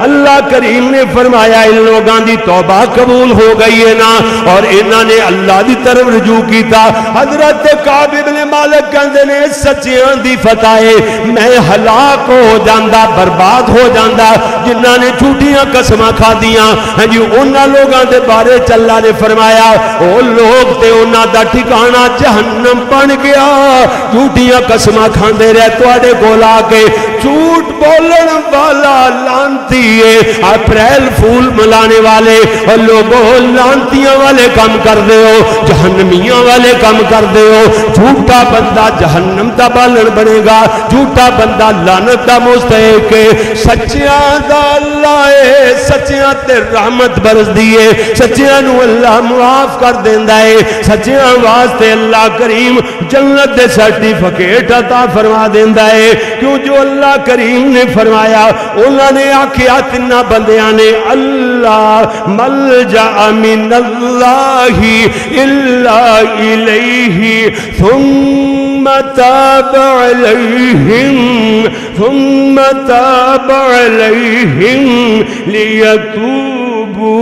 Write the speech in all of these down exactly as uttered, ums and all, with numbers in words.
اللہ کریم نے فرمایا ان لوگاں دی توبہ قبول ہو گئی ہے نا اور انہاں نے اللہ دی طرف رجوع کیتا. حضرت کعب بن مالک کہندے نے سچیاں دی فتح ہے میں ہلاک ہو جاندا برباد ہو جاندا جنہاں نے جھوٹیاں قسماں کھادیاں. ہاں جی انہاں لوگاں دے بارے اللہ نے فرمایا او لوگ تے انہاں دا ٹھکانہ جہنم بن گیا. جھوٹیاں قسماں کھاندے رہے تواڈے کول آ کے جھوٹ بولن والا لانتی اپریل فول ملانے والے اور لوگوں لانتیاں والے کام کر دے ہو جہنمیاں والے کام کر دے ہو. جھوٹا بندہ جہنم دا بالن بنے گا جھوٹا بندہ لعنت دا مستحق ہے. سچیاں دا اللہ ہے سچیاں تے رحمت برس دیئے سچیاں نو اللہ معاف کر دیندا ہے. سچیاں واسطے اللہ کریم جنت دے سرٹیفکیٹ عطا فرما دیندا ہے کیوں جو اللہ کریم نے فرمایا انہوں نے آکھیا تنہ بندیاں نے اللہ ملجأ من اللہ الا الیہ ثم تاب علیہم ثم تاب علیہم لیتوبوا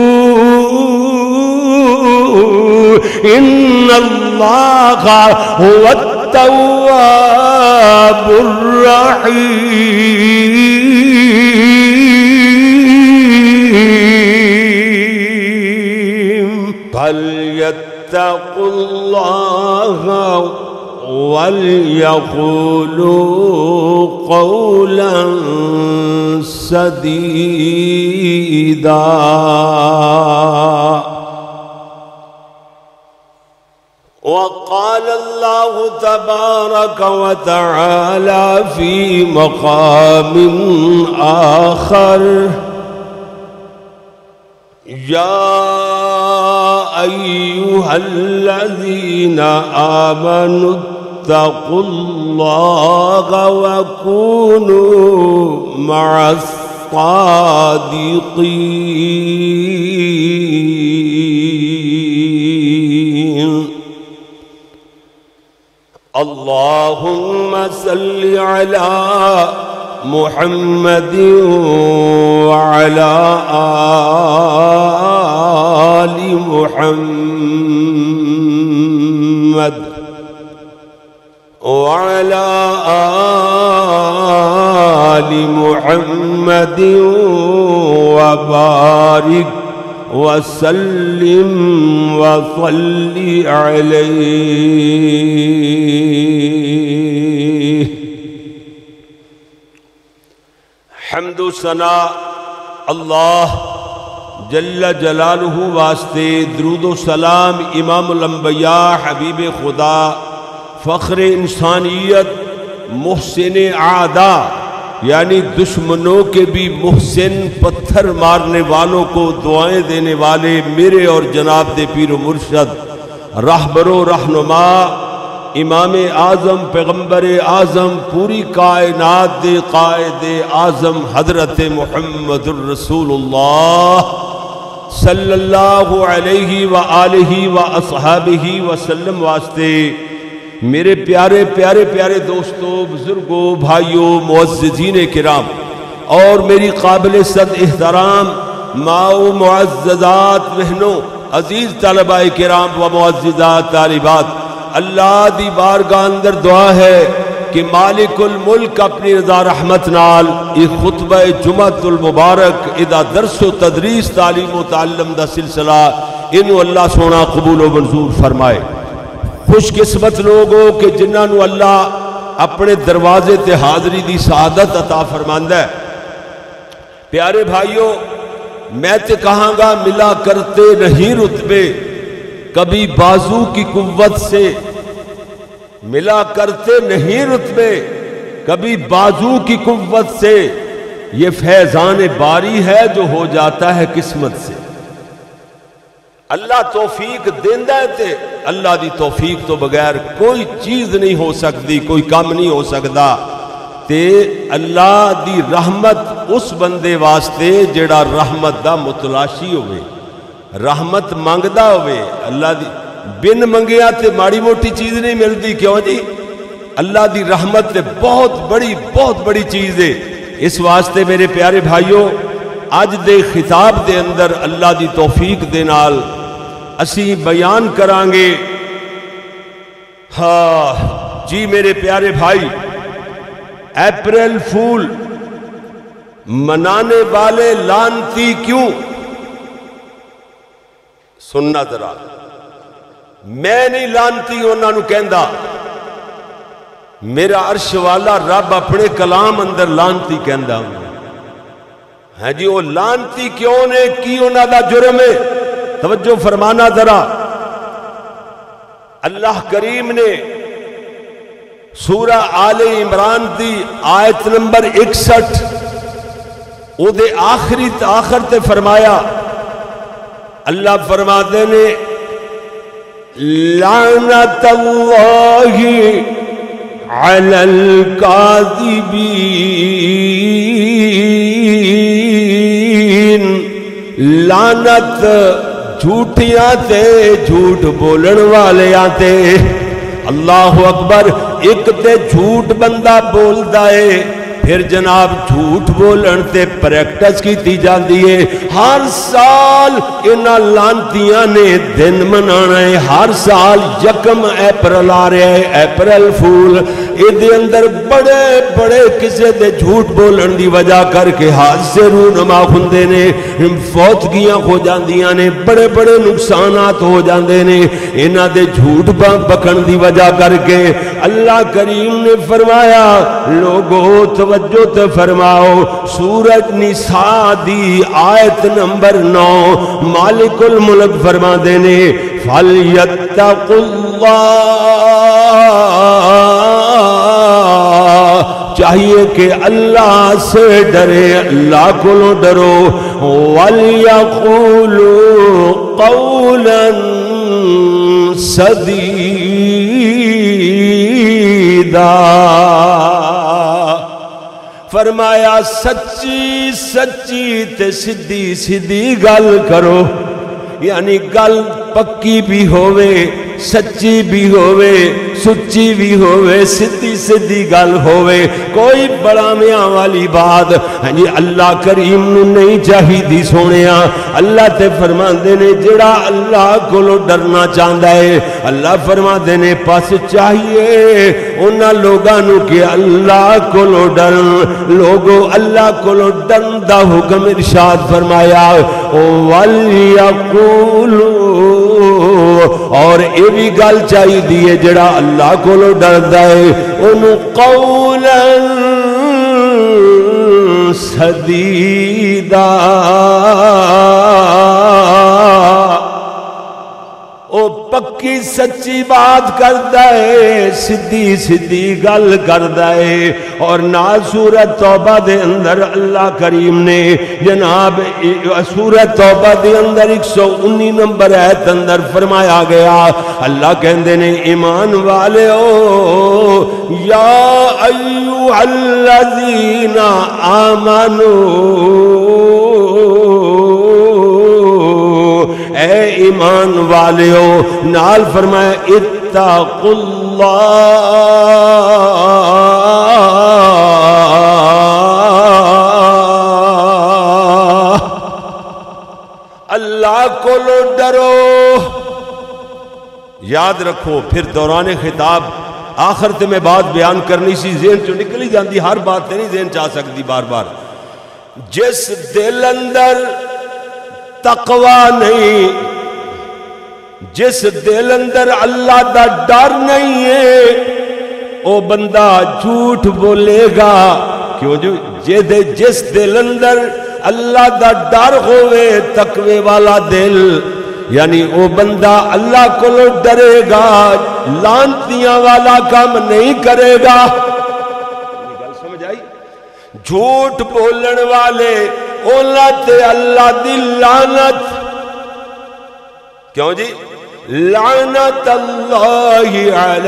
ان اللہ هو التواب الرحیم. فَلْيَتَّقُوا اللَّهَ وَلْيَقُولُوا قَوْلًا سَدِيدًا. وقال الله تبارك وتعالى في مقام آخر يا أيها الذين آمنوا اتقوا الله وكونوا مع الصادقين. اللهم صل على محمد وعلى آل محمد وعلى آل محمد وبارك وسلم وصل علیہ. حمد و ثنا اللہ جل جلالہ واسطے درود و سلام امام الانبیاء حبیب خدا فخر انسانیت محسن اعداء یعنی دشمنوں کے بھی محسن پتھر مارنے والوں کو دعائیں دینے والے میرے اور جناب دے پیر و مرشد راہبر و رہنما امام اعظم پیغمبر اعظم پوری کائنات دے قائد اعظم حضرت محمد الرسول اللہ صلی اللہ علیہ وآلہ واصحابہ وسلم واسطے میرے پیارے پیارے پیارے دوستوں بزرگوں بھائیوں معززین کرام اور میری قابل صد احترام ماں و معززات بہنوں عزیز طلباء کرام و معززات طالبات اللہ دی بارگاہ اندر دعا ہے کہ مالک الملک اپنی رضا رحمت نال یہ خطبہ جمعۃ المبارک ادا درس و تدریس تعلیم و تعلم دا سلسلہ انہوں اللہ سونا قبول و منظور فرمائے. خوش قسمت لوگوں کہ جنہاں نو اللہ اپنے دروازے تے حاضری دی سعادت عطا فرماندا ہے. پیارے بھائیوں میں تے کہاں گا ملا کرتے نہیں رتبے کبھی بازو کی قوت سے ملا کرتے نہیں رتبے کبھی بازو کی قوت سے یہ فیضان باری ہے جو ہو جاتا ہے قسمت سے. اللہ توفیق دیندہ ہے تے اللہ دی توفیق تو بغیر کوئی چیز نہیں ہو سکتی کوئی کام نہیں ہو سکتا. تے اللہ دی رحمت اس بندے واسطے جڑا رحمت دا متلاشی ہوئے رحمت مانگدا ہوئے. اللہ دی بن منگیا تے ماڑی موٹی چیز نہیں ملتی. کیوں جی اللہ دی رحمت تے بہت بڑی بہت بڑی چیز ہے. اس واسطے میرے پیارے بھائیوں اج دے خطاب دے اندر اللہ دی توفیق دے نال اسی بیان کران گے۔ ہاں جی میرے پیارے بھائی، اپریل فول منانے والے لانتی کیوں؟ سننا ذرا، میں نہیں لانتی انہاں نو کہندا، میرا عرش والا رب اپنے کلام اندر لانتی کہندا ہے جی۔ وہ لانتی کیوں نے کی انہاں دا جرم ہے؟ توجہ فرمانا ذرا، اللہ کریم نے سورہ آل عمران دی آیت نمبر اکسٹھ او دے آخری آخر تے فرمایا، اللہ فرماتے نے لعنت اللہ علی الکاذبین، لعنت جھوٹیاں تے جھوٹ بولن والیاں تے۔ اللہ اکبر، ایک تے جھوٹ بندہ بولدا ہے، پھر جناب جھوٹ بولن تے پریکٹس کیتی جاندی ہے۔ ہر سال انہاں لانتیاں نے دن منانا ہے، ہر سال یکم اپریل آ رہا ہے، اپریل فول۔ ایدے اندر بڑے بڑے کسے دے جھوٹ بولن دی وجہ کر کے حادثے رونما ہوندے نے، فوتگیاں ہو جاندیاں نے، بڑے بڑے نقصانات ہو جاندے نے انہاں دے جھوٹ بکن دی وجہ کر کے۔ اللہ کریم نے فرمایا لوگو توجہ تے فرماؤ، سورۃ نساء دی آیت نمبر نو مالک الملک فرما دینے فَلْيَتَّقُوا اللَّهَ، چاہیے کہ اللہ سے ڈرے، اللہ کو لو ڈرو، وَلْيَقُولُوا قَوْلًا سَدِيدًا، فرمایا سچی سچی تے سدھی سدھی گل کرو، یعنی گل پکی بھی ہوئے، سچی بھی ہوئے، سچی بھی ہوئے، سدھی سدھی گل ہوئے، کوئی بڑا میاں والی بات جی اللہ کریم نو نہیں چاہی دی سونیا۔ اللہ تے فرما دینے جڑا اللہ کو لو ڈرنا چاہتا ہے، اللہ فرما دینے پاس چاہیے انہاں لوگانو کہ اللہ کو لو ڈرن، لوگو اللہ کو لو ڈرن دا حکم ارشاد فرمایا وَلْيَقُولُوا، اور اے بھی گل چاہی دیئے جڑا اللہ کو لو ڈردا ہے انہوں قولا سدیدا، او پکی سچی بات کردا ہے، سدھی سدھی گل کردا ہے۔ اور نال سورۃ توبہ دے اندر اللہ کریم نے جناب سورۃ توبہ دے اندر ایک سو انی نمبر آیت اندر فرمایا گیا، اللہ کہندے نے ایمان والے او یا ایھا الذین آمنو، اے ایمان والیو، نال فرمایا اتقوا اللہ، اللہ کو لو ڈرو۔ یاد رکھو، پھر دوران خطاب آخر تے میں بات بیان کرنی سی، ذہن چو نکلی جاندی، ہر بات تے نہیں ذہن چاہ سکتی بار بار۔ جس دل اندر تقوی نہیں، جس دل اندر اللہ دا ڈر نہیں ہے، او بندہ جھوٹ بولے گا۔ کیوں جو جس دل اندر اللہ دا ڈر ہوئے، تقوی والا دل، یعنی او بندہ اللہ کو لو ڈرے گا، لانتیاں والا کام نہیں کرے گا۔ گل سمجھ آئی؟ جھوٹ بولن والے اولاد اللہ دی لعنت، کیوں جی؟ لعنت اللہ علی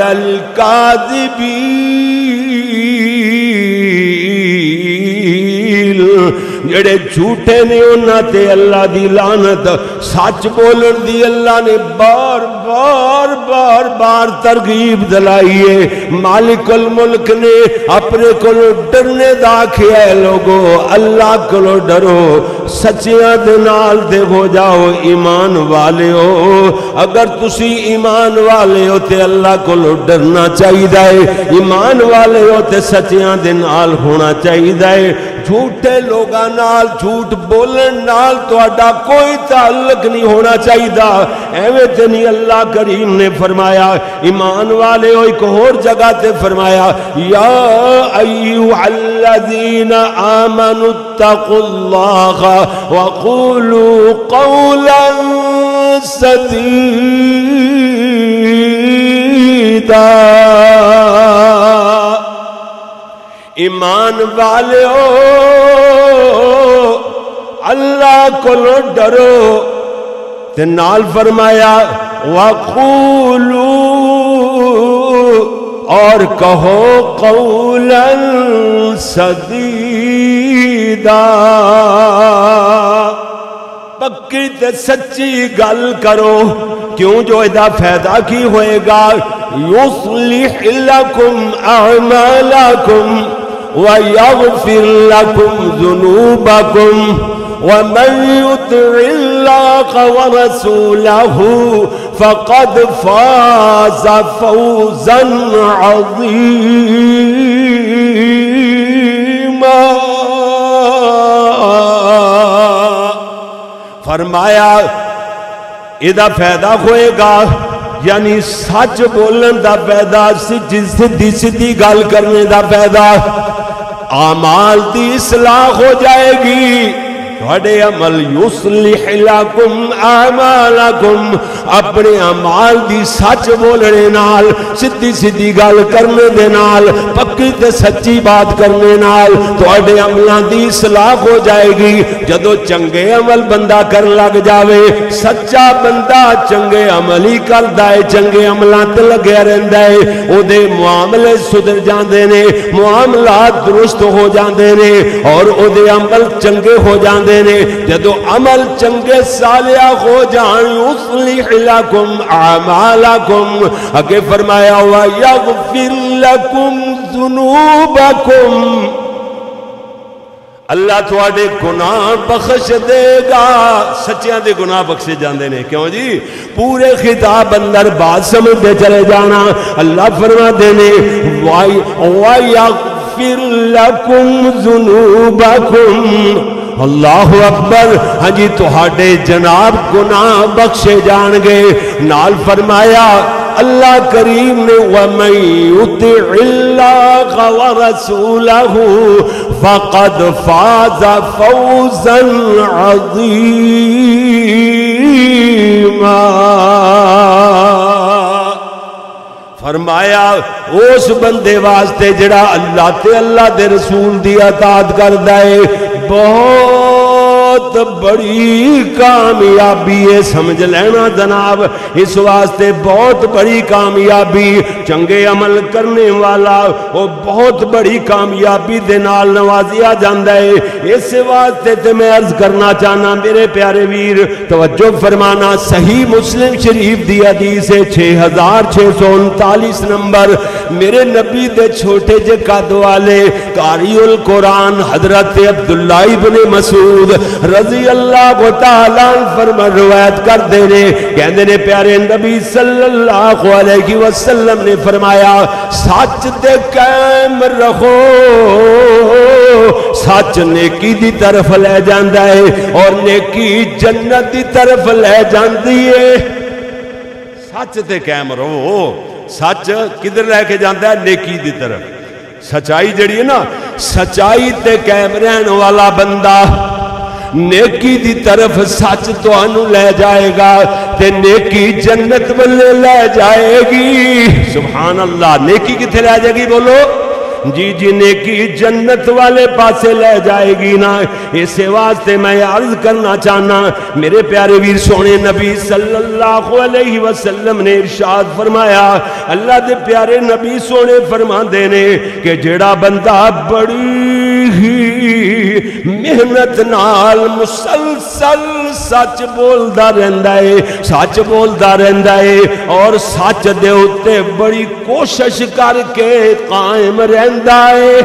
الکاذبین، جڑے جھوٹے نے انہاں تے اللہ دی لعنت سچ بولن دی اللہ نے بار بار بار بار ترغیب دلائیے مالک الملک نے اپنے کلو ڈرنے دا کیا ہے لوگو اللہ کلو ڈرو سچیاں دے نال دے ہو جاؤ ایمان والے ہو اگر تسی ایمان والے ہو تے اللہ کلو ڈرنا چاہیے دائے ایمان والے ہو تے سچیاں دے نال ہونا چاہیے دائے جھوٹے لوگاں نال جھوٹ بولن نال تو اڈا کوئی تعلق نہیں ہونا چاہیے دا ایوے تے نہیں اللہ کریم نے فرمایا ایمان والے ہو ایک اور جگہ تے فرمایا یا ایوہ الذین آمنوا اتقوا اللہ وقولوا قولا سدیدا ایمان والے ہو اللہ کو ڈرو تے نال فرمایا وقولوا اور کہو قولا سدیدا پکی تے سچی گل کرو کیوں جو ادا فائدہ کی ہوئے گا یصلح لکم اعمالکم ویغفر لکم ذنوبکم ومن يطع الله ورسوله فقد فاز فوزا عظيما فرمایا ادا فائدہ ہوئے گا یعنی سچ بولن دا فائدہ سدھی سدھی گل کرنے دا فائدہ اعمال دی اصلاح ہو جائے گی تھوڑے عمل یصلح لکم اعمالکم اپنے اعمال دی سچ بولنے نال سدھی سدھی گل کرنے دے نال پکی تے سچی بات کرنے نال تھوڑے عملاں دی اصلاح ہو جائے گی جدو چنگے عمل بندہ کر لگ جاوے سچا بندہ چنگے عمل ہی کردا ہے چنگے عملاں تے لگیا رہندا ہے او دے معاملے سدھر جاندے نے معاملات درست ہو جاندے نے اور او دے عمل چنگے ہو جاندے نے جدو عمل چنگے صالح ہو جان یصلح لکم اعمالکم اگے فرمایا ویغفر لکم ذنوبکم اللہ تواڈے گناہ بخش دے گا سچیاں دے گناہ بخشے جاندے نے کیوں جی پورے خطاب اندر بات سمجھتے چلے جانا اللہ فرما دے نے وَيَغْفِرْ لَكُمْ ذُنُوبَكُمْ اللہ اکبر ہاں جی تہاڈے جناب گناہ بخشے جان گے نال فرمایا اللہ کریم نے وَمَن يُطِعِ اللَّهَ وَرَسُولَهُ فَقَدْ فَازَ فَوْزًا عَظِيمًا فرمایا اس بندے واسطے جڑا اللہ تے اللہ دے رسول دی اطاعت کردا ہے بہت بڑی کامیابی ہے سمجھ لینا جناب اس واسطے بہت بڑی کامیابی چنگے عمل کرنے والا وہ بہت بڑی کامیابی دے نال نوازیا جاندا ہے اس واسطے تے میں عرض کرنا چاہنا میرے پیارے ویر توجہ فرمانا صحیح مسلم شریف دی حدیث ہے چھ ہزار چھ سو انتالیس نمبر میرے نبی دے چھوٹے جے قد والے قاری القرآن حضرت عبداللہ ابن مسعود رضی اللہ تعالیٰ فرما روایت کر دینے کہندے نے پیارے نبی صلی اللہ علیہ وسلم نے فرمایا سچ دے قائم رہو سچ نیکی دی طرف لے جاندہ ہے اور نیکی جنت دی طرف لے جاندی ہے سچ تے قائم رہو سچ کدھر لے کے جاندہ ہے نیکی دی طرف سچائی جڑی ہے نا سچائی تے قائم رہن والا بندہ نیکی دی طرف سچ تو انو لے جائے گا تے نیکی جنت بلے لے جائے گی سبحان اللہ نیکی کتھے لے جائے گی بولو جی جی نیکی جنت والے پاسے لے جائے گی نا اسے واسطے میں عرض کرنا چاہنا میرے پیارے ویر سونے نبی صلی اللہ علیہ وسلم نے ارشاد فرمایا اللہ دے پیارے نبی سونے فرما دینے کہ جڑا بندہ بڑی محنت نال مسلسل سچ بولدا رہندا ہے سچ بولدا رہندا ہے اور سچ دے اتے بڑی کوشش کر کے قائم رہندا ہے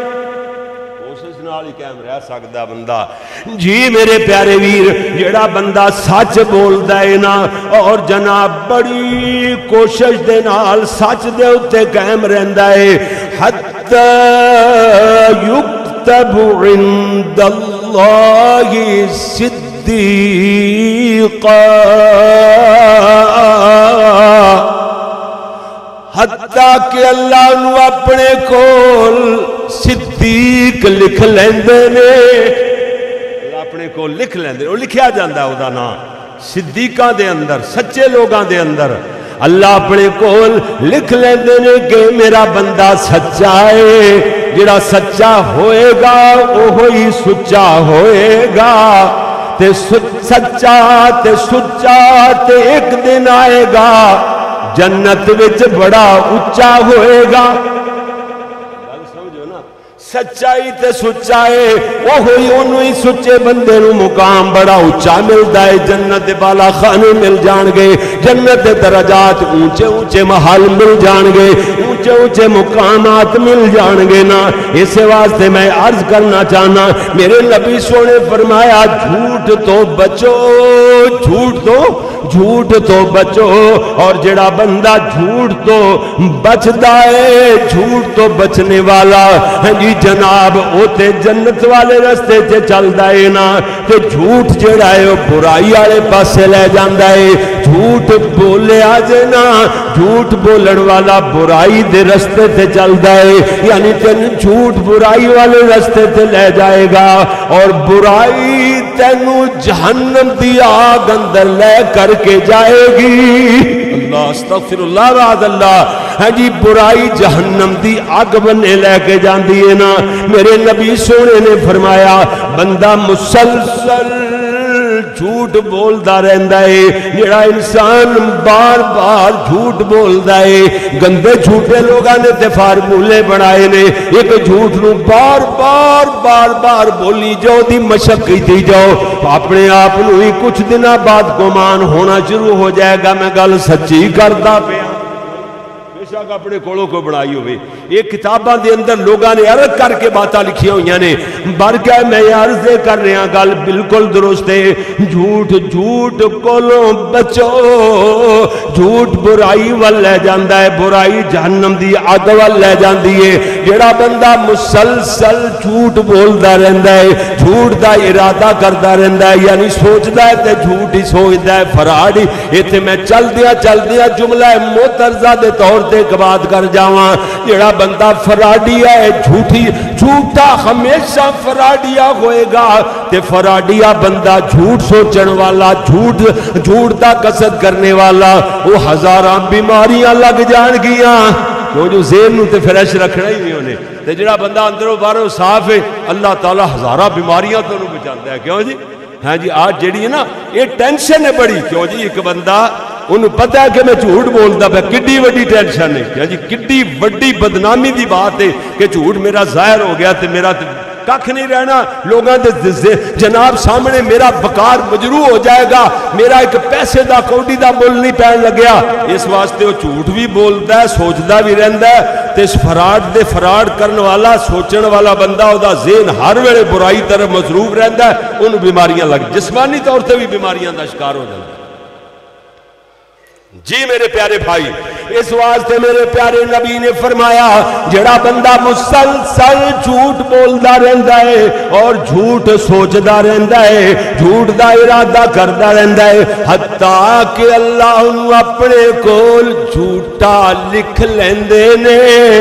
قائم رہ سکتا بندہ جی میرے پیارے ویر جڑا بندہ سچ بولدا ہے نا اور جناب بڑی کوشش دے نال سچ دے اتے قائم رہندا ہے حتی یکتب عند اللہ صدیقا حتیٰ کہ اللہ نو اپنے کول صدیق لکھ لیندے نے اللہ اپنے کول لکھ لیندے وہ لکھیا جاندہ ہے دا نام صدیقہ دے اندر سچے لوگاں دے اندر اللہ اپنے کول لکھ لیندے نے کہ میرا بندہ سچا ہے جڑا سچا ہوئے گا وہی سچا ہوئے گا تے سچا تے سچا تے ایک دن آئے گا جنت وچ بڑا اچا ہوئے گا سمجھو نا سچائی تے سچائے وہ ہوئی انہوں ہی سچے بندے نو مقام بڑا اچا ملتا ہے جنت بالا خانے مل جان گے جنت درجات اونچے اونچے محل مل جان گے اونچے اونچے مقامات مل جان گے نا اس واسطے میں عرض کرنا چاہنا میرے نبی سونے فرمایا جھوٹ تو بچو جھوٹ تو جھوٹ تو بچو اور جڑا بندہ جھوٹ تو بچدا ہے جھوٹ تو بچنے والا جی جناب اوتے جنت والے رستے تے چلدا ہے نا تے جھوٹ جڑا ہے وہ برائی والے پاسے لے جاندا ہے جھوٹ بولیا جے نا جھوٹ بولن والا برائی دے رستے تے چلدا ہے یعنی تین جھوٹ برائی والے رستے تے لے جائے گا اور برائی تینوں جہنم دی آگ اندر لے کر کے جائے گی اللہ استغفر اللہ وعد اللہ ہے جی برائی جہنم دی آگ بنے لے کے جاندی ہے نا میرے نبی سونے نے فرمایا بندہ مسلسل جھوٹ بولدا رہندا ہے جڑا انسان بار بار جھوٹ بولدا ہے گندے جھوٹے لوگاں نے تے فارمولے بنائے نے ایک جھوٹ نو بار بار بار بار بولی جاؤ دی مشق کیتی جاؤ اپنے آپ نو ہی کچھ دنوں بعد گمان ہونا شروع ہو جائے گا میں گل سچی کردا پیا بیشک اپنے کولوں کو بنائی ہوئے ایک کتاباں دے اندر لوگاں نے عرض کر کے باتاں لکھی ہوئی نے بر کے میں عرض کر رہا ہوں گل بالکل درست ہے جھوٹ جھوٹ کولوں بچو جھوٹ برائی ول لے جاندا ہے برائی جہنم دی اگ ول لے جاندی ہے جڑا بندہ مسلسل جھوٹ بولدا رہندا ہے جھوٹ دا ارادہ کردا رہندا ہے یعنی سوچدا ہے تے جھوٹ ہی سوچدا ہے فراڈ ہی ایتھے میں چلدیاں چلدیاں جملہ معترضہ دے طور تے ایک بات کر جاواں جڑا بندہ فراڈیا ہے جھوٹی جھوٹا ہمیشہ فراڈیا ہوئے گا تے فراڈیا بندہ جھوٹ سوچن والا جھوٹ جھوٹ دا قصد کرنے والا وہ ہزاراں بیماریاں لگ جان گیاں وہ جو ذہن نو تے فریش رکھنا ہی نہیں ہونے تے جڑا بندہ اندروں باہروں صاف ہے اللہ تعالی ہزاراں بیماریاں تو انہوں بچاتا ہے کیوں جی ہاں جی آج جڑی ہے نا یہ ٹینشن ہے بڑی کیوں جی ایک بندہ انہوں پتہ ہے کہ میں جھوٹ بولتا پہ کڈی وڈی ٹینشن ہے جی کڈی وڈی بدنامی دی بات ہے کہ جھوٹ میرا ظاہر ہو گیا تے میرا ککھ نہیں رہنا لوگاں دے جناب سامنے میرا وقار مجروح ہو جائے گا میرا ایک پیسے دا کوڑی دا مول نہیں پہن لگیا اس واسطے وہ جھوٹ بھی بولتا ہے سوچتا بھی رہندا ہے تے اس فراڈ دے فراڈ کرن والا سوچن والا بندہ او دا ذہن ہر ویلے برائی طرف مصروف رہندا ہے انہوں بیماریاں لگ جسمانی طور تے بھی بیماریاں دا شکار ہو جاتا ہے جی میرے پیارے بھائی اس واسطے میرے پیارے نبی نے فرمایا جڑا بندہ مسلسل جھوٹ بولدا رہندا ہے اور جھوٹ سوچدا رہندا ہے جھوٹ دا ارادہ کردا رہندا ہے حتیٰ کہ اللہ انہوں اپنے کول جھوٹا لکھ لیندے نے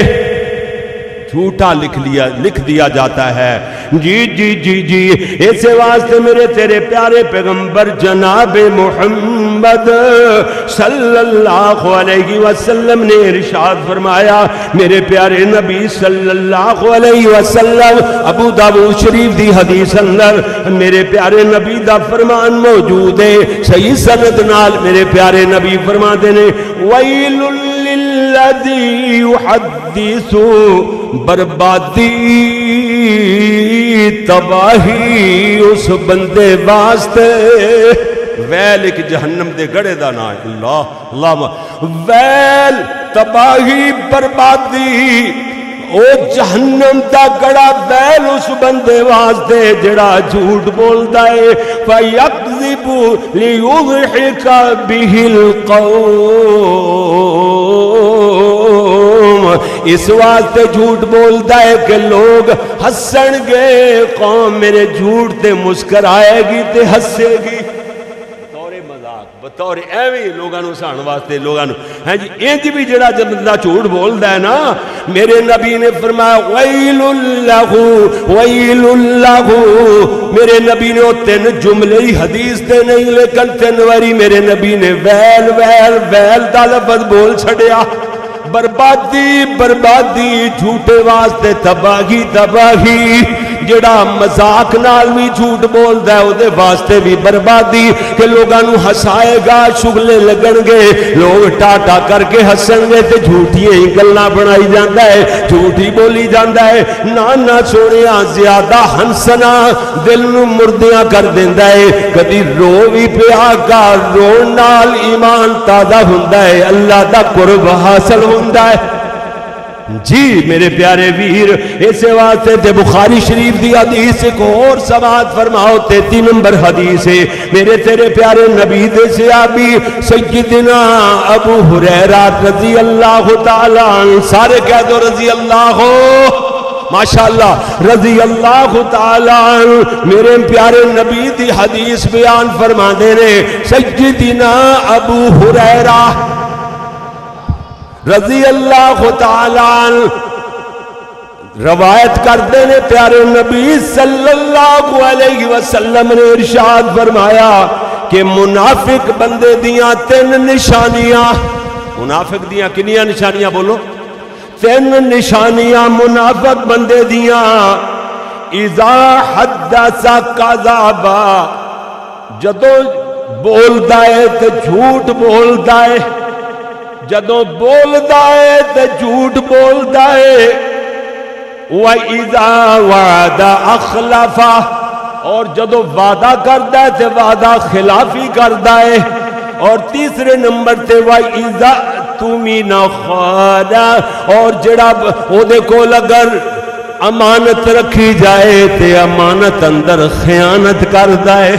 جھوٹا لکھ لیا لکھ دیا جاتا ہے جی جی جی جی اس واسطے میرے تیرے پیارے پیغمبر جناب محمد صلی اللہ علیہ وسلم نے ارشاد فرمایا میرے پیارے نبی صلی اللہ علیہ وسلم ابو داؤد شریف دی حدیث اندر میرے پیارے نبی دا فرمان موجود ہے صحیح سند نال میرے پیارے نبی فرماتے نے ویل للذی یحدث بربادی تباہی اس بندے واسطے ویل ایک جہنم دے گڑے دا نا ہے اللہ اللہ ویل تباہی بربادی او جہنم دا گڑا ویل اس بندے واسطے جڑا جھوٹ بولدا ہے فَيَكْذِبُ لِيُضْحِكَ بِهِ الْقَوْمِ اس واسطے جھوٹ بولدا ہے کہ لوگ ہسن گے قوم میرے جھوٹ تے مسکرائے گی تے ہسے گی بطور ایویں لوگاں نو سان واسطے لوگاں نو ہیں جی انج بھی جڑا بندہ جھوٹ بولدا ہے نا میرے نبی نے فرمایا ویل لہ ویل لہ میرے نبی نے وہ تین جملے ہی حدیث تے نہیں لیکن تین واری میرے نبی نے ویل ویل ویل دا لفظ بول چھڑیا بربادی بربادی جھوٹے واسطے تباہی تباہی جڑا مذاق نال بھی جھوٹ بولدا ہے اودے واسطے بھی بربادی کہ لوگاں نو ہسائے گا شغلے لگن گے لوگ ٹاٹا کر کے ہسن گے تے جھوٹی ہی گلاں بنائی جاندا ہے جھوٹی بولی جاندا ہے نا نا سونیا زیادہ ہنسنا دل نو مردیاں کر دیندا ہے کدی رو بھی پیا گا رون نال ایمان تازہ ہوندا ہے اللہ دا قرب حاصل ہوندا ہے جی میرے پیارے ویر اسے واسطے تے بخاری شریف دی حدیث ایک اور سماعت فرماؤ تیتی نمبر حدیث ہے میرے تیرے پیارے نبی دے صحابی سیدنا ابو ہریرہ رضی اللہ تعالیٰ عنہ سارے کہہ دو رضی اللہ ماشاءاللہ رضی اللہ تعالیٰ عنہ میرے پیارے نبی دی حدیث بیان فرما دے رہے سیدنا ابو ہریرہ رضی اللہ تعالیٰ عنہ روایت کردے نے پیارے نبی صلی اللہ علیہ وسلم نے ارشاد فرمایا کہ منافق بندے دیاں تین نشانیاں منافق دیاں کنیاں نشانیاں بولو تین نشانیاں منافق بندے دیاں اذا حدث کذبا جدوں بولدا ہے تے جھوٹ بولدا ہے جدوں بولدا ہے تے جھوٹ بولدا ہے وَإِذَا وَعَدَ أَخْلَفَ اور جدوں وعدہ کردا ہے تے وعدہ خلافی کردا ہے اور تیسرے نمبر تے وَإِذَا اؤْتُمِنَ خَانَ اور جڑا او دے کول اگر امانت رکھی جائے تے امانت اندر خیانت کردا ہے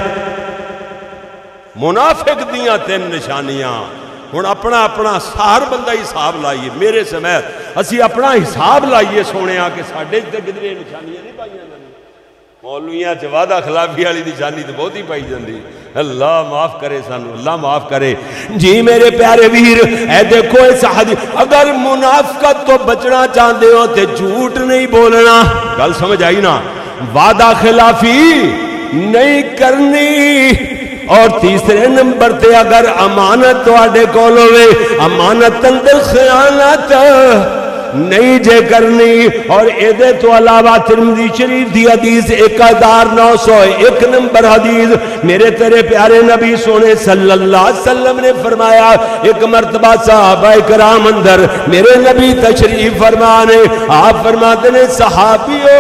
منافق دیاں تین نشانیاں ہن اپنا اپنا سار بندہ حساب لائیے میرے سمیت اسی اپنا حساب لائیے سونے آ کہ ساڈے تے کدھر نشانیاں نہیں پائیاں مولویاں چ وعدہ خلافی والی نشانی تے بہت ہی پائی جاندی اللہ معاف کرے سانو اللہ معاف کرے جی میرے پیارے ویر اے دیکھو اس حدیث اگر منافقت تو بچنا چاہتے ہو تے جھوٹ نہیں بولنا گل سمجھ آئی نا وعدہ خلافی نہیں کرنی اور تیسرے نمبر تے اگر امانت تواڈے کول ہوے امانت اندر خیانت نہیں جے کرنی اور ایدے تو علاوہ ترمذی شریف دی حدیث ایک ہزار نو سو ایک نمبر حدیث میرے تیرے پیارے نبی سونے صلی اللہ علیہ وسلم نے فرمایا ایک مرتبہ صحابہ کرام اندر میرے نبی تشریف فرمانے آپ فرماتے ہیں صحابیو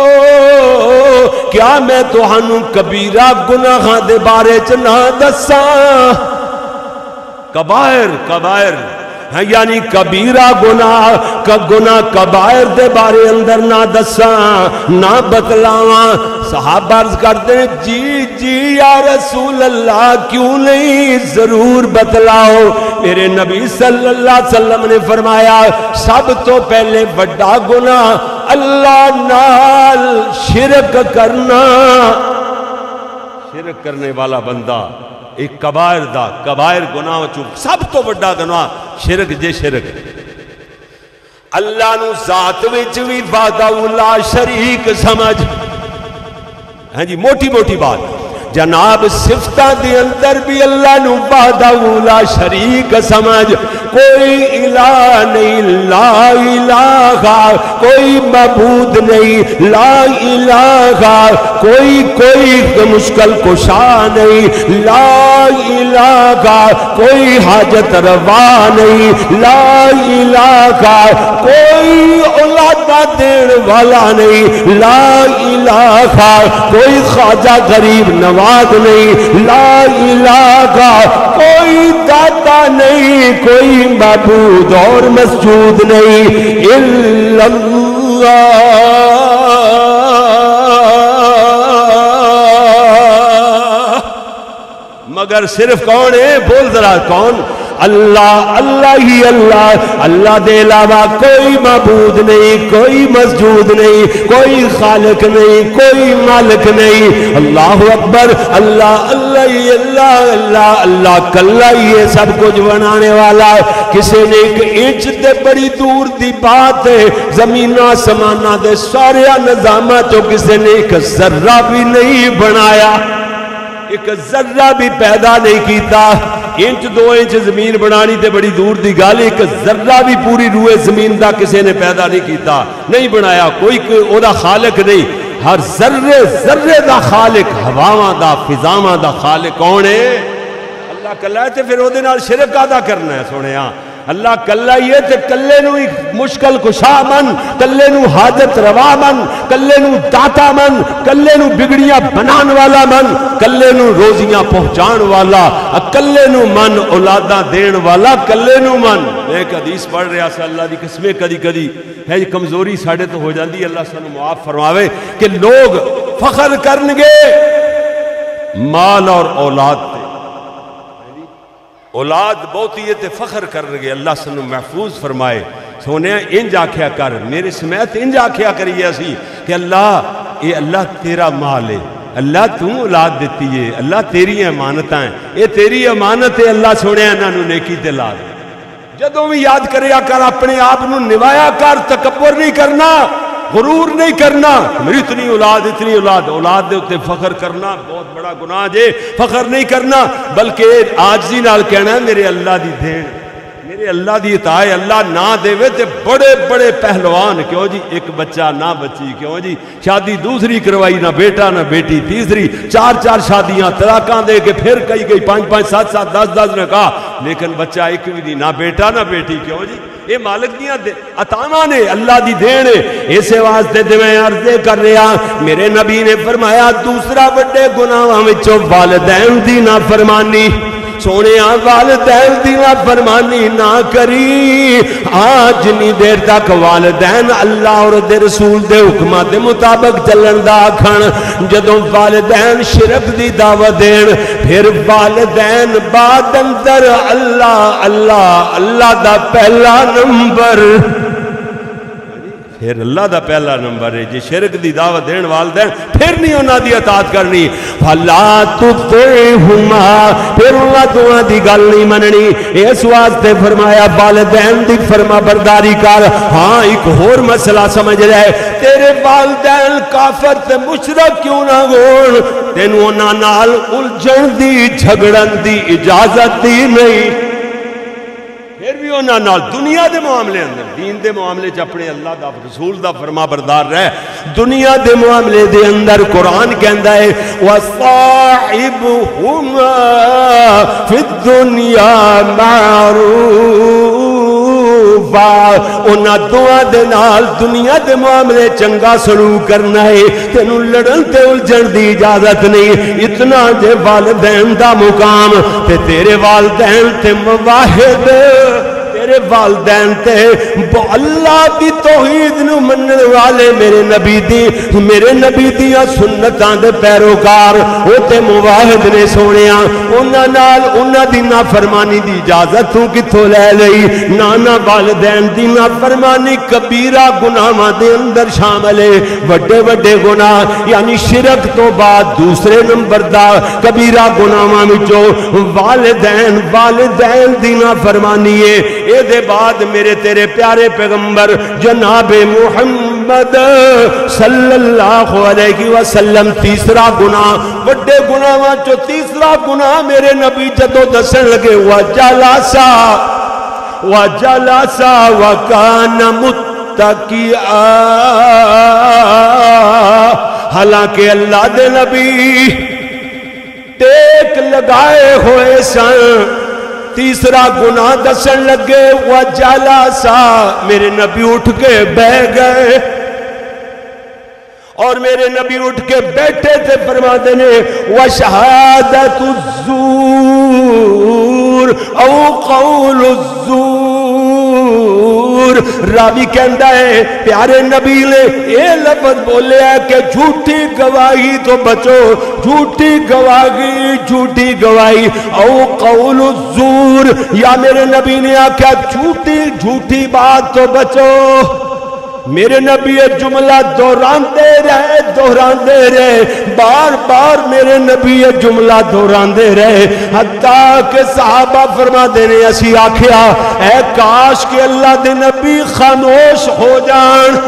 کیا میں تہانوں کبیرہ گناہاں دے بارے چ نہ دساں کبائر کبائر یعنی کبیرہ گناہ کا گناہ کبائر دے بارے اندر نہ دساں نہ بتلاواں صحابہ عرض کرتے ہیں جی جی یا رسول اللہ کیوں نہیں ضرور بتلاؤ میرے نبی صلی اللہ علیہ وسلم نے فرمایا سب تو پہلے بڑا گناہ اللہ نال شرک کرنا شرک کرنے والا بندہ ایک کبائر دا کبائر گناہ چوب سب تو بڑا گناہ شرک جے شرک اللہ نو ذات وچ وی وحدہ لا شریک سمجھ ہاں جی موٹی موٹی بات جناب صفتاں دے اندر بھی اللہ نو وحدہ لا شریک سمجھ، کوئی الہ نہیں، لا الہ، کوئی معبود نہیں، لا الہ، کوئی کوئی مشکل کشا نہیں، لا الہ، کوئی حاجت روا نہیں، لا الہ، کوئی اولادہ دین والا نہیں، لا الہ، کوئی خواجہ غریب نواز نہیں، لا الہ، کوئی داتا نہیں، کوئی معبود اور مسجود نہیں، الا اللہ، مگر صرف کون ہے؟ بول ذرا کون؟ اللہ، اللہ ہی اللہ، اللہ دے علاوہ کوئی معبود نہیں، کوئی مسجود نہیں، کوئی خالق نہیں، کوئی مالک نہیں۔ اللہ اکبر، اللہ، اللہ ہی اللہ، اللہ اللہ کلا ہی ہے سب کچھ بنانے والا۔ کسی نے ایک انچ تے بڑی دور دی بات ہے، زمین آسمانہ دے سارے نظامات تو کسی نے ایک ذرہ بھی نہیں بنایا، ایک ذرہ بھی پیدا نہیں کیتا۔ انچ دو انچ زمین بنانی تے بڑی دور دی گل، ایک ذرہ بھی پوری روئے زمین دا کسی نے پیدا نہیں کیتا، نہیں بنایا، کوئی او دا خالق نہیں۔ ہر ذرے ذرے دا خالق، ہواواں دا، فضاواں دا خالق کون ہے؟ اللہ کلا ہے۔ تے پھر او دے نال شرک ادا کرنا ہے سونیا۔ اللہ کلا ہی ہے تے کلے نو ہی مشکل کشا من، کلے نو حاجت روا من، کلے نو داتا من، کلے نو بگڑیاں بنان والا من، کلے نو روزیاں پہنچان والا، کلے نو من اولاداں دین والا، کلے نو من۔ میں ایک حدیث پڑھ رہا سا، اللہ دی قسمیں کدی کدی ہے کمزوری ساڑھے تو ہو جاندی، اللہ سانو معاف فرماوے، کہ لوگ فخر کرنگے مال اور اولاد تے، اولاد بہت ہی تے فخر کر رہے، اللہ سنو محفوظ فرمائے۔ سونے انج آکھیا کر، میرے سمیت انج آکھیا کریے اسی کہ اللہ، اے اللہ تیرا مال ہے، اللہ تو اولاد دیتی ہے، اللہ تیری امانتاں ہیں، اے تیری امانت ہے، اللہ سونے انہاں نو نیکی تے لا دے۔ جدوں بھی یاد کریا کر، اپنے آپ نو نوایا کر، تکبر نہیں کرنا، غرور نہیں کرنا، میری اتنی اولاد اتنی اولاد، اولاد دے اتے فخر کرنا بہت بڑا گناہ جے۔ فخر نہیں کرنا بلکہ عاجزی نال کہنا ہے میرے اللہ دی دین، میرے اللہ دی عطا ہے، اللہ نہ دے وے تے بڑے بڑے پہلوان، کیوں جی ایک بچہ نہ بچی، کیوں جی شادی دوسری کروائی، نہ بیٹا نہ بیٹی تیسری، چار چار شادیاں طلاقاں دے کے پھر کئی گئی، پانچ پانچ سات سات دس دس نے کہا، لیکن بچہ ایک بھی نہیں، نہ بیٹا نہ بیٹی، کیوں جی اے مالک دیاں عطاواں نے، اللہ دی دین ہے۔ اسے واسطے تے میں عرض کر رہا، میرے نبی نے فرمایا دوسرا بڑے گناہاں وچوں والدین دی نافرمانی۔ سونے والدین دی نافرمانی نہ کری، آج نہیں دیر تک والدین اللہ اور دے رسول دے حکمات دے مطابق چلن دا آکھن، جدوں والدین شرک دی دعوت دین، پھر والدین بعد اندر اللہ اللہ اللہ دا پہلا نمبر، پھر اللہ دا پہلا نمبر ہے جی شرک دی دعوت دین والدین، پھر نہیں انہاں دی اطاعت کرنی۔ فَلَا تُطِعْهُمَا، پھر اللہ دعا دی گل نہیں مننی۔ اس واسطے فرمایا والدین دی فرما برداری کر۔ ہاں ایک اور مسئلہ سمجھ رہے، تیرے والدین کافر تے مشرک کیوں نہ ہون، تینوں انہاں نال الجھن دی جھگڑن دی اجازت دی نہیں، پھر بھی انہاں نال دنیا دے معاملے اندر، دین دے معاملے چ اپنے اللہ دا رسول دا فرما بردار رہے، دنیا دے معاملے دے اندر قرآن کہندا ہے وَصَاحِبْهُمَا فِي الدُّنْيَا مَعْرُوفًا، انہاں دعا دے نال دنیا دے معاملے چنگا سلوک کرنا ہے، تینوں لڑن تے الجھن دی اجازت نہیں۔ اتنا جے والدین دا مقام تے تیرے والدین تے مواحد، تیرے والدین تے اللہ دی توحید نو منن والے، میرے نبی دی میرے نبی دیاں سنتاں دے پیروکار، او تے مواحد نے سونیاں، انہاں نال انہاں دی نافرمانی دی اجازت تو کتھوں لے لئی؟ نانا والدین دی نافرمانی کبیرہ گناہاں دے اندر شامل ہے، وڈے وڈے گناہ، یعنی شرک تو بعد دوسرے نمبر دا کبیرہ گناہاں وچوں والدین والدین دی نافرمانی ہے۔ اے دے بعد میرے تیرے پیارے پیغمبر جناب محمد محمد صلی اللہ علیہ وسلم تیسرا گناہ بڑے گناہاں چو تیسرا گناہ میرے نبی جدو دسن لگے وجلسا وجلسا وکان متکئا حالانکہ اللہ دے نبی ٹیک لگائے ہوئے سن تیسرا گناہ دسن لگے وجلسا میرے نبی اٹھ کے بیٹھ گئے اور میرے نبی اٹھ کے بیٹھے تھے فرماتے نے وشہادت الزور او قول الزور راوی کہندا ہے پیارے نبی نے یہ لفظ بولے ہے کہ جھوٹی گواہی تو بچو جھوٹی گواہی جھوٹی گواہی او قول الزور یا میرے نبی نے آکھا جھوٹی جھوٹی بات تو بچو میرے نبی یہ جملہ دوران دے رہے دوران دے رہے بار بار میرے نبی یہ جملہ دوران دے رہے حتیٰ کہ صحابہ فرما دینے اسی آکھیا اے کاش کہ اللہ دے نبی خاموش ہو جان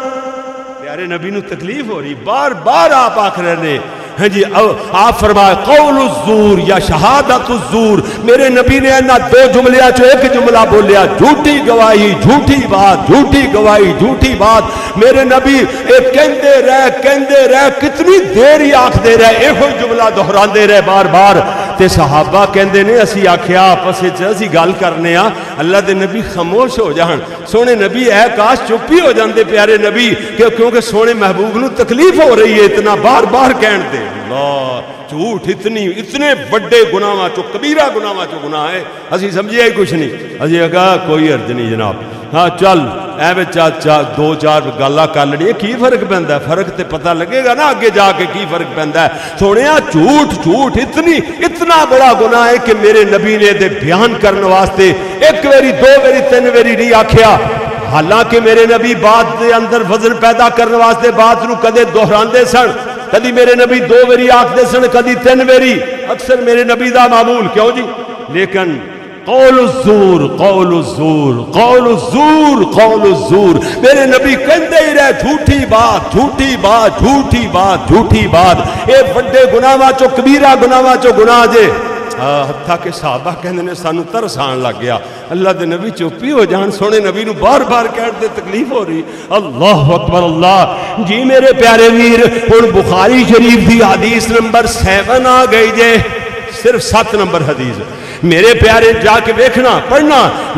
پیارے نبی نو تکلیف ہو رہی بار بار آپ آکھ رہے نے ہاں جی آپ فرمائے قول الزور یا شہادت الزور میرے نبی نے اینا دو جملے جو ایک جملہ بولیا جھوٹی گواہی جھوٹی بات جھوٹی گواہی جھوٹی بات میرے نبی ایک کہندے رہے کہندے رہے کتنی دیر ہی آنکھ دے رہے ایک ہوئی جملہ دہران دے رہے بار بار تے صحابہ کہندے نے اسی آکھیا آپس اسی گال کرنے ہاں اللہ دے نبی خاموش ہو جان سونے نبی اے کاش چپی ہو جان دے پیارے نبی کیونکہ سونے محبوب نو تکلیف ہو رہی ہے اتنا بار بار کہن دے اللہ جھوٹ اتنی اتنے بڑے گناہاں چو کبیرہ گناہاں چو گناہ ہے اسی سمجھے ہی کچھ نہیں اسی کہا کوئی عرض نہیں جناب ہاں چل اے بے چا دو چار گالا کر لڑی کی فرق پہندا ہے فرق تے پتہ لگے گا نا آگے جا کے کی فرق پہندا ہے سونیا جھوٹ جھوٹ اتنی اتنا بڑا گناہ ہے کہ میرے نبی نے دے بیان کرنے واسطے ایک ویری دو ویری تین ویری نہیں آکھیا حالانکہ میرے نبی بات دے اندر وزن پیدا کرنے واسطے بات نو کدے دہران دے سن کدی میرے نبی دو ویری آکھ دے سن کدی تین ویری اکثر میرے نبی دا معمول کیوں جی لیکن قول الزور قول الزور قول الزور قول الزور میرے نبی کہندے ہی رہے جھوٹی بات جھوٹی بات جھوٹی بات جھوٹی بات اے بڑے گناہاں چو کبیرہ گناہاں چو گناہ جے حتیٰ کہ صحابہ کہنے نے سانو ترس آن لگ گیا اللہ دے نبی چوپی ہو جان سونے نبی نو بار بار کہتے دے تکلیف ہو رہی اللہ اکبر اللہ جی میرے پیارے ویر ان بخاری شریف دی حدیث نمبر سیون آ گئی جے صرف سات نمبر حدیث میرے پیارے جا کے دیکھنا پڑھنا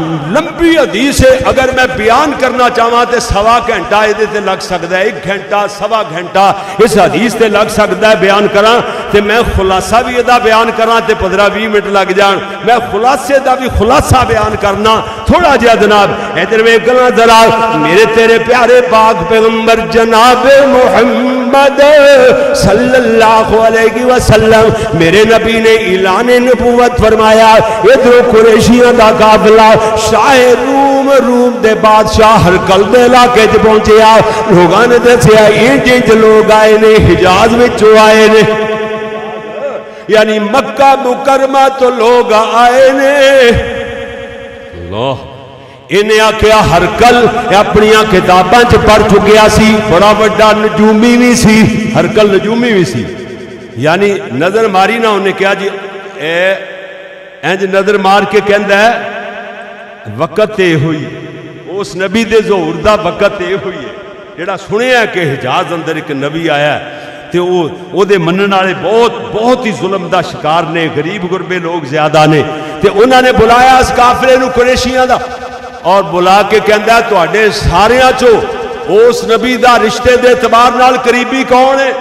لمبی حدیث ہے اگر میں بیان کرنا چاہاں تے سوا گھنٹہ یہ تے لگ سکتا ہے ایک گھنٹہ سوا گھنٹہ اس حدیث تے لگ سکتا ہے بیان کراں تے میں خلاصہ بھی ادا بیان کراں تے پندرہ بیس منٹ لگ جان میں خلاصے دا بھی خلاصہ بیان کرنا تھوڑا جہا جناب ادھر ویکھنا ذرا میرے تیرے پیارے پاک پیغمبر جناب محمد صلی اللہ علیہ وسلم میرے نبی نے اعلان نبوت فرمایا ادھر قریشیاں دا قافلہ شاہ روم روم دے بادشاہ ہرقل دے علاقے چ پہنچیا لوگاں نے دسیا انج انج لوگ آئے نے حجاز وچوں آئے نے یعنی مکہ مکرمہ تو لوگ آئے نے اللہ انہیں آکھیا ہرقل اپنی کتاباں چ پڑھ چکیا سی بڑا بڑا نجومی بھی سی ہرقل نجومی بھی سی یعنی نظر ماری نہ انہیں کہا جی اے اینج نظر مار کے کہندا ہے وقت تے ہوئی اس نبی دے ظہور دا وقت تے ہوئی ہے جڑا سنیا ہے کہ حجاز اندر ایک نبی آیا ہے تے او او دے منن والے بہت بہت ہی ظلم دا شکار نے غریب غربے لوگ زیادہ نے تے انہاں نے بلایا اس کافرے نو قریشیاں دا اور بلا کے کہندا ہے تواڈے ساریاں چو اس نبی دا رشتے دے اعتبار نال قریبی کون ہے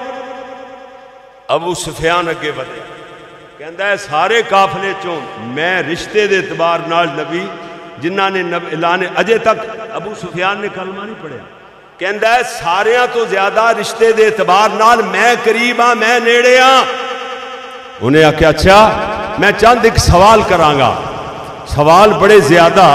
ابو سفیان اگے ودے کہندا ہے سارے قافلے چوں میں رشتے دے اعتبار نال نبی جنہاں نے اعلان اجے تک ابو سفیان نے کلمہ نہیں پڑھیا کہندا ہے ساریاں تو زیادہ رشتے دے اعتبار نال میں قریب ہاں میں نیڑے ہاں انہیں آکھیا اچھا میں چند ایک سوال کراں گا سوال بڑے زیادہ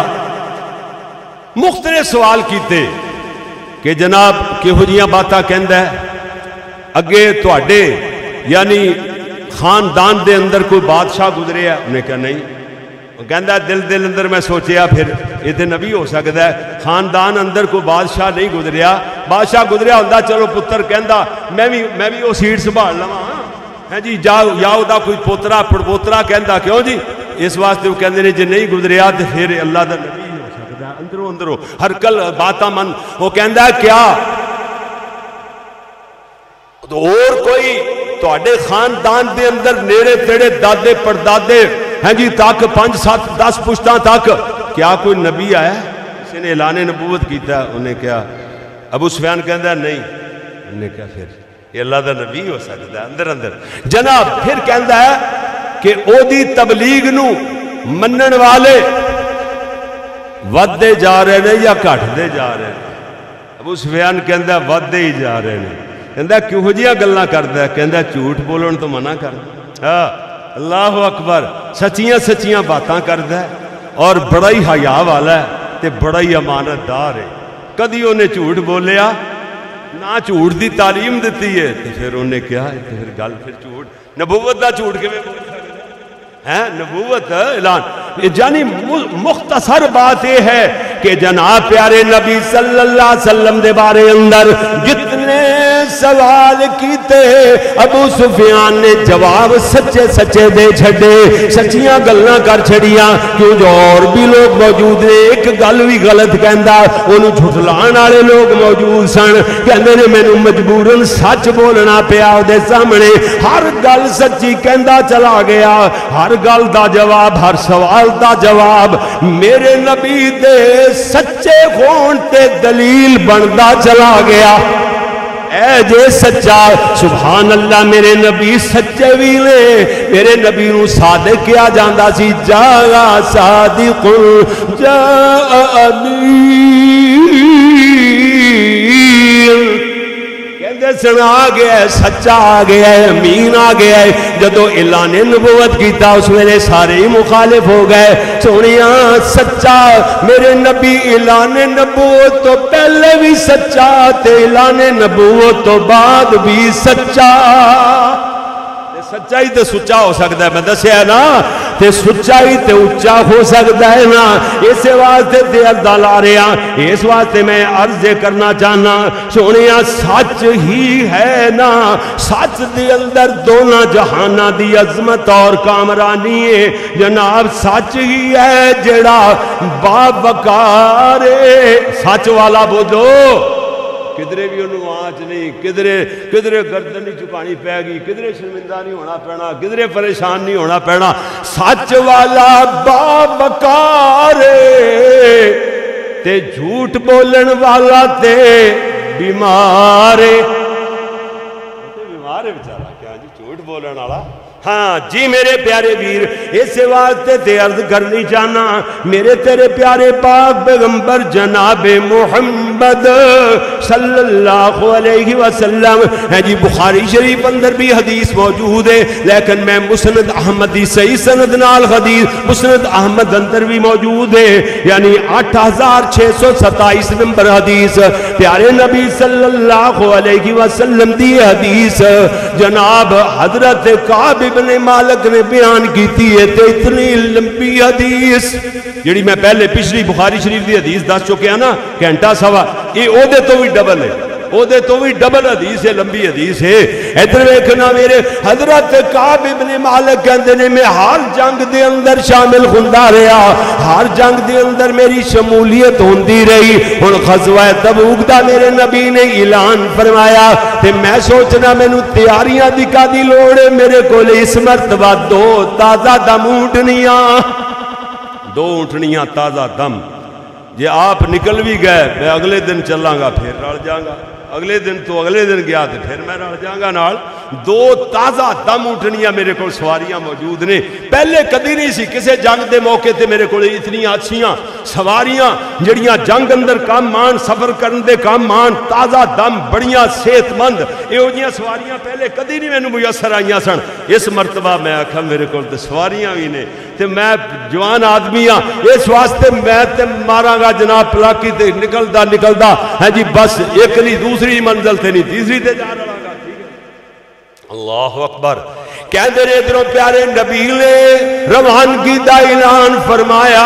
مختلف سوال کیتے کہ جناب کہو جیاں باتاں کہندا ہے اگے تواڈے یعنی خاندان دے اندر کوئی بادشاہ گزرے ہے انہیں کہا نہیں کہندا دل دل اندر میں سوچیا پھر یہ تے نبی ہو سکتا ہے، خاندان اندر کوئی بادشاہ نہیں گزریا، بادشاہ گزریا ہوندا چلو پتر کہندا میں بھی میں بھی وہ سیٹ سنبھال لواں ہے جی، جا یا وہ کوئی پوترا پڑپوترا کہندا کیوں جی، اس واسطے وہ کہندے نے جے نہیں گزریا تو پھر اللہ دا نبی ہو سکتا ہے اندروں اندروں ہر کل باتاں من۔ وہ کہندا ہے کیا تو اور کوئی تواڈے خاندان دے اندر نیڑے تیڑے دادے پردادے ہیں جی تک پانچ سات دس پشتاں تک کیا کوئی نبی آیا ہے؟ کسی نے اعلان نبوت کیتا ہے؟ انہیں کیا ابو سفیان کہندا ہے نہیں، انہیں کیا پھر یہ اللہ دا نبی ہو سکتا ہے اندر اندر جناب۔ پھر کہندا ہے کہ او دی تبلیغ نو منن والے ودے جا رہے ہیں یا گھٹدے جا رہے ہیں؟ ابو سفیان کہندا ہے ودے ہی جا رہے ہیں۔ کہندا کیوں جیاں گلاں کردا ہے؟ کہندا جھوٹ بولن تو منع کردا۔ ہاں اللہ اکبر، سچیاں سچیاں باتاں کردا ہے اور بڑا ہی حیا والا ہے تے بڑا ہی امانت دار ہے، کدی انہیں جھوٹ بولیا نہ جھوٹ دی تعلیم دیتی ہے تے پھر انہیں کیا ہے تے پھر گل پھر جھوٹ نبوت دا جھوٹ کیویں بول سکدا ہے؟ نبوت اعلان یعنی مختصر بات یہ ہے کہ جناب پیارے نبی صلی اللہ علیہ وسلم دے بارے اندر جتنے سوال کیتے ابو سفیان نے جواب سچے سچے دے چھڑے، سچیاں گلاں کر چھڑیاں، کیوں جو اور بھی لوگ موجود نے ایک گل بھی غلط کہندا انہوں جھٹلان والے لوگ موجود سن، کہندے نے مینوں مجبوراً سچ بولنا پیا اودے سامنے، ہر گل سچی کہندا چلا گیا، ہر گل دا جواب ہر سوال دا جواب میرے نبی دے سچے ہون تے دلیل بندا چلا گیا۔ اے جے سچا سبحان اللہ میرے نبی سچے بھی نے، میرے نبی نو صادق کیا جاندا سی، جا صادق جا سنا آ گیا ہے، سچا آ گیا ہے، امین آ گیا ہے۔ جدو اعلان نبوت کیتا اس ویلے سارے ہی مخالف ہو گئے، سونیاں سچا میرے نبی اعلان نبوت تو پہلے بھی سچا تے اعلان نبوت تو بعد بھی سچا۔ سچائی تے سچا ہو سکتا ہے، میں دسیا ہے نا، تے سچائی تے اچا ہو سکتا ہے نا، اس واسطے تے اردا لا رہا، اس واسطے میں عرض کرنا چاہنا سونیا سچ ہی ہے نا، سچ دے اندر دونوں جہانہ دی عظمت اور کامرانی ہے جناب، سچ ہی ہے جڑا باوقار ہے، سچ والا بولو کدرے بھی انہوں آنچ نہیں، کدرے کدرے گردن نہیں چکانی پہ گی، کدرے شرمندہ نہیں ہونا پینا، کدرے پریشان نہیں ہونا پینا، سچ والا باوقار تے جھوٹ بولن والا تے بیمار بیمار ہے بیچارہ، کیا جی جھوٹ بولن والا۔ ہاں جی میرے پیارے ویر اس واسطے تے عرض کرنی چاہنا میرے تیرے پیارے پاک پیغمبر جناب محمد صلی اللہ علیہ وسلم ہے جی، بخاری شریف اندر بھی حدیث موجود ہے لیکن میں مسند احمد دی صحیح سند نال حدیث مسند احمد اندر بھی موجود ہے، یعنی آٹھ ہزار چھ سو ستائیس نمبر حدیث پیارے نبی صلی اللہ علیہ وسلم دی حدیث جناب حضرت کعب ابن مالک نے بیان کیتی ہے تے اتنی لمبی حدیث جڑی میں پہلے پچھلی بخاری شریف دی حدیث دس چکے ہیں نا گھنٹہ سوا، یہ او دے تو بھی ڈبل ہے، او دے تو بھی ڈبل حدیث ہے، لمبی حدیث ہے۔ ادھر دیکھنا میرے حضرت کعب ابن مالک کہندے نے میں ہر جنگ دے اندر شامل ہوندا رہا، ہر جنگ دے اندر میری شمولیت ہوندی رہی، ہن غزوہ تبوک دا میرے نبی نے اعلان فرمایا تے میں سوچنا مینوں تیاریاں دی کادی لوڑ ہے، میرے کول اس مرتبہ دو تازہ دم اونٹنیاں دو اونٹنیاں تازہ دم، جے آپ نکل بھی گئے میں اگلے دن چلاں گا پھر رل جاؤں گا، اگلے دن تو اگلے دن گیا تو پھر میں رل جاؤں گا نال، دو تازہ دم اٹھنیاں میرے کو سواریاں موجود نے، پہلے کدی نہیں سی کسے جنگ دے موقع تے میرے کو اتنی اچھیاں سواریاں جڑیاں جنگ اندر کام مان سفر کرن دے کام مان تازہ دم بڑیاں صحت مند یہ جیاں سواریاں پہلے کدی نہیں مینوں میسر آئیاں سن، اس مرتبہ میں آکھا میرے کو تے سواریاں بھی نے تے میں جوان آدمی ہاں، اس واسطے میں تے ماراں گا جناب پلاکی تے نکلدا نکلدا ہے جی بس ایک نہیں دوسری منزل تے نہیں تیسری تے جا رہا گا، ٹھیک ہے اللہ اکبر۔ کہندے نے ادھروں پیارے نبی نے روانگی دا اعلان فرمایا.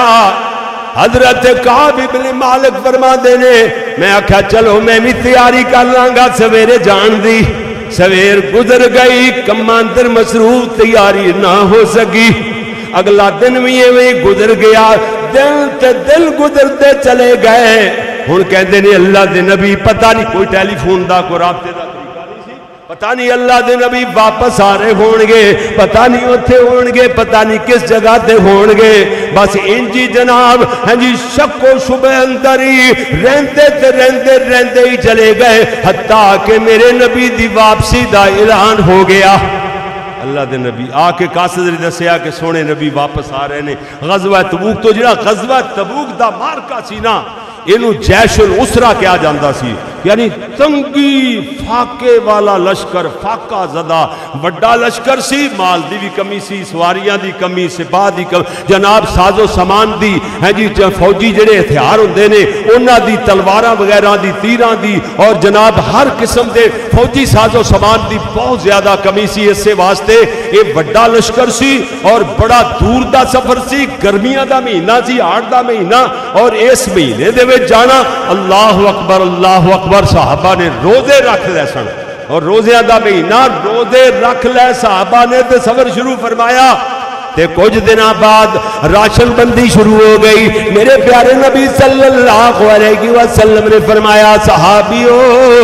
حضرت کعب ابن مالک فرما دے نے میں آکھا چلو میں بھی تیاری کر لانگا سویرے جان دی. سویر گزر گئی کماندر مصروف تیاری نہ ہو سکی. اگلا دن بھی یہ گزر گیا. دل تے دل گزرتے چلے گئے. ہن کہندے نے اللہ دے نبی پتہ نہیں کوئی ٹیلی فون دا کوئی رابطے دا پتہ نہیں اللہ دے نبی واپس آ رہے ہونگے پتہ نہیں اتھے ہونگے پتہ نہیں کس جگہ تے ہونگے. بس انجی جناب ہاں جی شک و شبہ اندر ہی رہندے تے رہندے رہندے ہی چلے گئے حتیٰ کہ میرے نبی دی واپسی دا اعلان ہو گیا. اللہ دے نبی آ کے قاصد دسیا کہ سونے نبی واپس آ رہے نے. غزوہ تبوک تو جڑا غزوہ تبوک دا مارکا سی نا اینو جیش الاسرہ کیا جاندہ سی یعنی تنگی فاقے والا لشکر فاقہ زدہ بڑا لشکر سی. مال دی بھی کمی سی سواریاں دی کمی سپاہ دی کمی جناب ساز و سامان دی ہیں جی فوجی جڑے ہتھیار ہوندے نے انہاں دی تلواراں وغیرہ دی تیراں دی اور جناب ہر قسم دے فوجی ساز و سامان دی بہت زیادہ کمی سی. اس سے واسطے یہ بڑا لشکر سی اور بڑا دور دا سفر سی. گرمیاں دا مہینہ سی ہاڑ دا مہینہ اور اس مہینے دے وچ جانا. اللہ اکبر اللہ اکبر. صحابہ نے روزے رکھ لے سن اور روزیاں دا مہینہ روزے رکھ لے صحابہ نے تے سفر شروع فرمایا. تے کچھ دنوں بعد راشن بندی شروع ہو گئی. میرے پیارے نبی صلی اللہ علیہ وسلم نے فرمایا صحابیو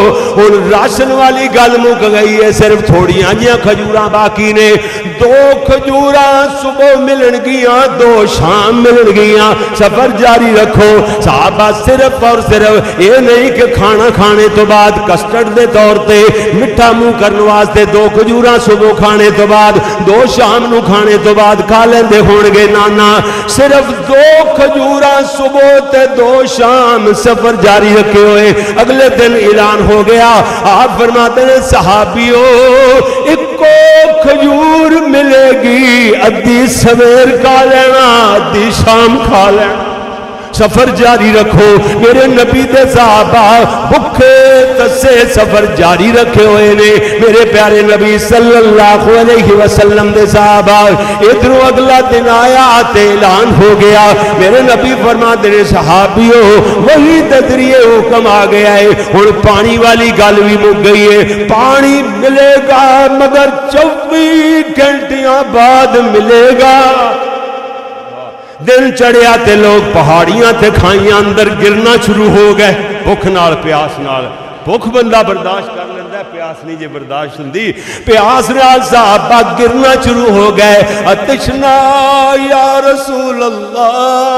ان راشن والی گل مک گئی ہے صرف تھوڑی آنیاں کھجوراں باقی نے. دو کھجوراں صبح ملن گیاں دو شام ملن گیاں. سفر جاری رکھو. صحابہ صرف اور صرف یہ نہیں کہ کھانا کھانے تو بعد کسٹرڈ دے طور تے مٹھا منہ کرنے واسطے دو کھجوراں صبح کھانے تو بعد دو شام نو کھانے تو بعد کھا لیندے ہونگے. نانا صرف دو کھجوراں صبح تے دو شام. سفر جاری رکھے ہوئے اگلے دن اعلان ہو گیا. آپ فرماتے ہیں صحابیو ایک کو کھجور ملے گی ادھی سویر کھا لینا ادھی شام کھا لینا. سفر جاری رکھو. میرے نبی دے صحابہ بھکھے تسے سفر جاری رکھے ہوئے نے. میرے پیارے نبی صلی اللہ علیہ وسلم دے صحابہ ادھروں اگلا دن آیا تے اعلان ہو گیا. میرے نبی فرماتے ہیں صحابیو وہی تدریے حکم آ گیا ہے. ہن پانی والی گل بھی مک گئی ہے. پانی ملے گا مگر چوبیس گھنٹیاں بعد ملے گا. دن چڑھیا تے لوگ پہاڑیاں تے کھائیاں اندر گرنا شروع ہو گئے. بھوک نال پیاس نال. بھوک بندہ برداشت کر لیندہ ہے پیاس نہیں جے برداشت ہوندی. پیاس نال صحابہ گرنا شروع ہو گئے. اتشنا یا رسول اللہ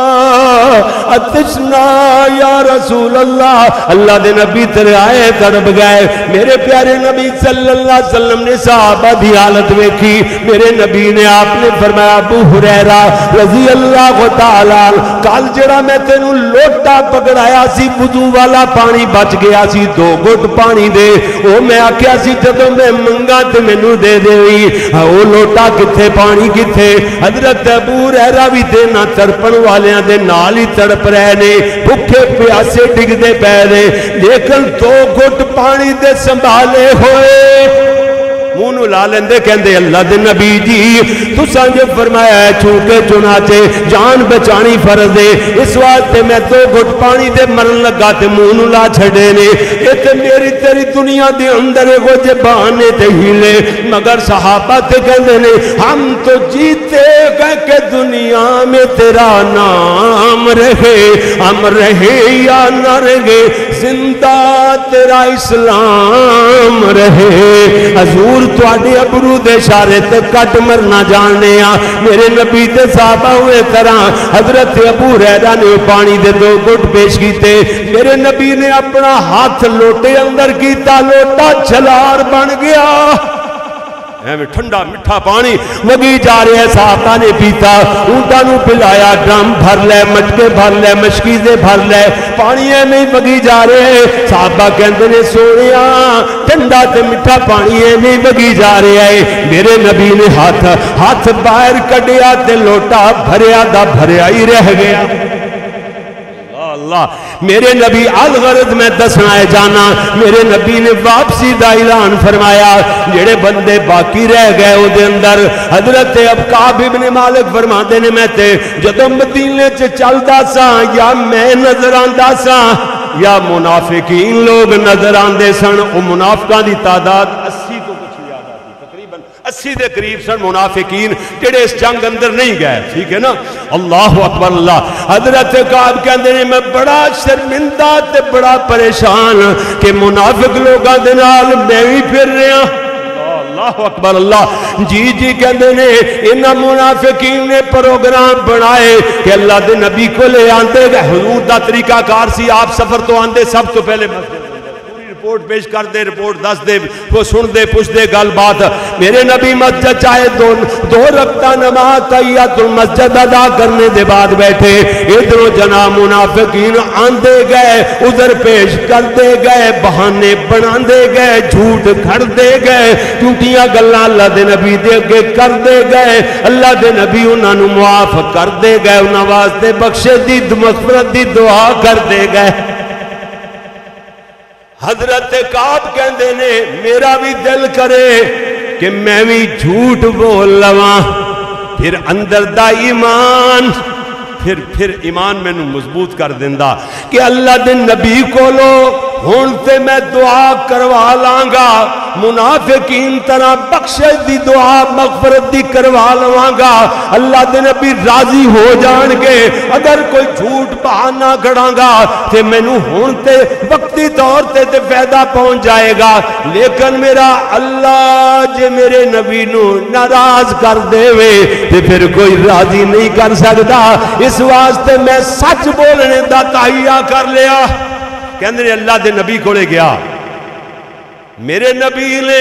اتشنا یا رسول اللہ. اللہ دے نبی تیرے آئے تڑپ گئے. میرے پیارے نبی صلی اللہ علیہ وسلم نے صحابہ دی حالت ویکھی. میرے نبی نے آپ نے فرمایا ابو ہریرہ رضی اللہ تعالیٰ کل جڑا میں تینوں لوٹا پکڑایا سی وضو والا پانی بچ گیا سی دو گھٹ پانی دے. او میں آکھیا سی جدوں میں منگا تے مینوں دے دیوی. او لوٹا کتھے پانی کتھے. حضرت ابو ہریرہ بھی تے نہ تڑپن والیاں دے نال ہی تڑپ رہے نے. بھکھے پیاسے ڈگدے پے نے لیکن دو گھٹ پانی دے سنبھالے ہوئے. منہ نو لا لیندے کہندے اللہ دے نبی جی تساں جو فرمایا ہے چونکہ چنانچہ جان بچانی فرض ہے اس واسطے میں دو گھٹ پانی دے مرن لگا تے منہ نو لا چھڑے نے. اے تے میری تیری دنیا دے اندر وہ جے بہانے تے ہیلے. مگر صحابہ تے کہندے نے ہم تو جیتے گئے کہ دنیا میں تیرا نام رہے. ہم رہے یا نہ رہے زندہ تیرا اسلام رہے. حضور تو آڈے ابرو دے شارے تے کٹ مرنا جاننے آ. میرے نبی تے صحابہ ہوئے طرح حضرت ابو ہریرہ نے پانی دے دو گھٹ پیش کیتے. میرے نبی نے اپنا ہاتھ لوٹے اندر کیتا لوٹا چھلار بن گیا. ایویں ٹھنڈا مٹھا پانی وگی جا رہے ہیں. صحابہ نے پیتا اونٹاں نو پلایا ڈرم بھر لے مٹکے بھر لے مشکیزیں بھر لے پانی ایویں وگی جا رہے ہیں. صحابہ کہندے نے سونیا ٹھنڈا تے میٹھا پانی ایویں وگی جا رہا ہے. میرے نبی نے ہاتھ ہاتھ باہر کڈیا تے لوٹا بھریا دا بھریا ہی رہ گیا. اللہ میرے نبی الغرض میں دسنا ہے جانا میرے نبی نے واپسی دا اعلان فرمایا جڑے بندے باقی رہ گئے او دے اندر حضرت اب کعب ابن مالک فرماندے نے میں تے جدوں مدینے چ چلدا سا یا میں نظر آندا سا یا منافقین لوگ نظر آندے سن او منافقاں دی تعداد اسی تو کچھ زیادہ تھی تقریباً اسی دے قریب سن منافقین جڑے اس جنگ اندر نہیں گئے ٹھیک ہے نا اللہ اکبر اللہ حضرت کعب کہندے نے میں بڑا شرمندہ تے بڑا پریشان کہ منافق لوگاں دے نال میں بھی پھر رہا اللہ اکبر اللہ جی جی کہندے نے انہاں منافقین نے پروگرام بنائے کہ اللہ دے نبی کو لے آندے گئے حضور دا طریقہ کار سی آپ سفر تو آندے سب تو پہلے مسجد رپورٹ پیش کر دے رپورٹ دس دے وہ سن دے پوچھ دے گل بات میرے نبی مسجد چاہے دو دو رکعت نماز تحیۃ المسجد ادا کرنے دے بعد بیٹھے ادھروں جناب منافقین آندے گئے ادھر پیش کر دے گئے بہانے بنا دے گئے جھوٹ کھڑ دے گئے جھوٹیاں گلاں اللہ دے نبی دے اگے کر دے گئے اللہ دے نبی انہاں نو معاف کر دے گئے انہاں واسطے بخشش دی مغفرت دی دعا کر دے گئے حضرت کعب کہندے نے میرا بھی دل کرے کہ میں بھی جھوٹ بول لواں پھر اندر دا ایمان پھر پھر ایمان میں نو مضبوط کر دیندا کہ اللہ دے نبی کو لو ہن تے میں دعا کروا لانگا منافقین طرح بخشش دی دعا مغفرت دی کروا لواں گا اللہ دے نبی راضی ہو جان گے اگر کوئی جھوٹ بہانہ کھڑاں گا تے مینوں ہن تے وقتی طور تے تے فائدہ پہنچ جائے گا لیکن میرا اللہ جے میرے نبی نو ناراض کر دے وے تے پھر کوئی راضی نہیں کر سکتا اس واسطے میں سچ بولنے دا تہیہ کر لیا کہندے اللہ دے نبی کولے گیا میرے نبی نے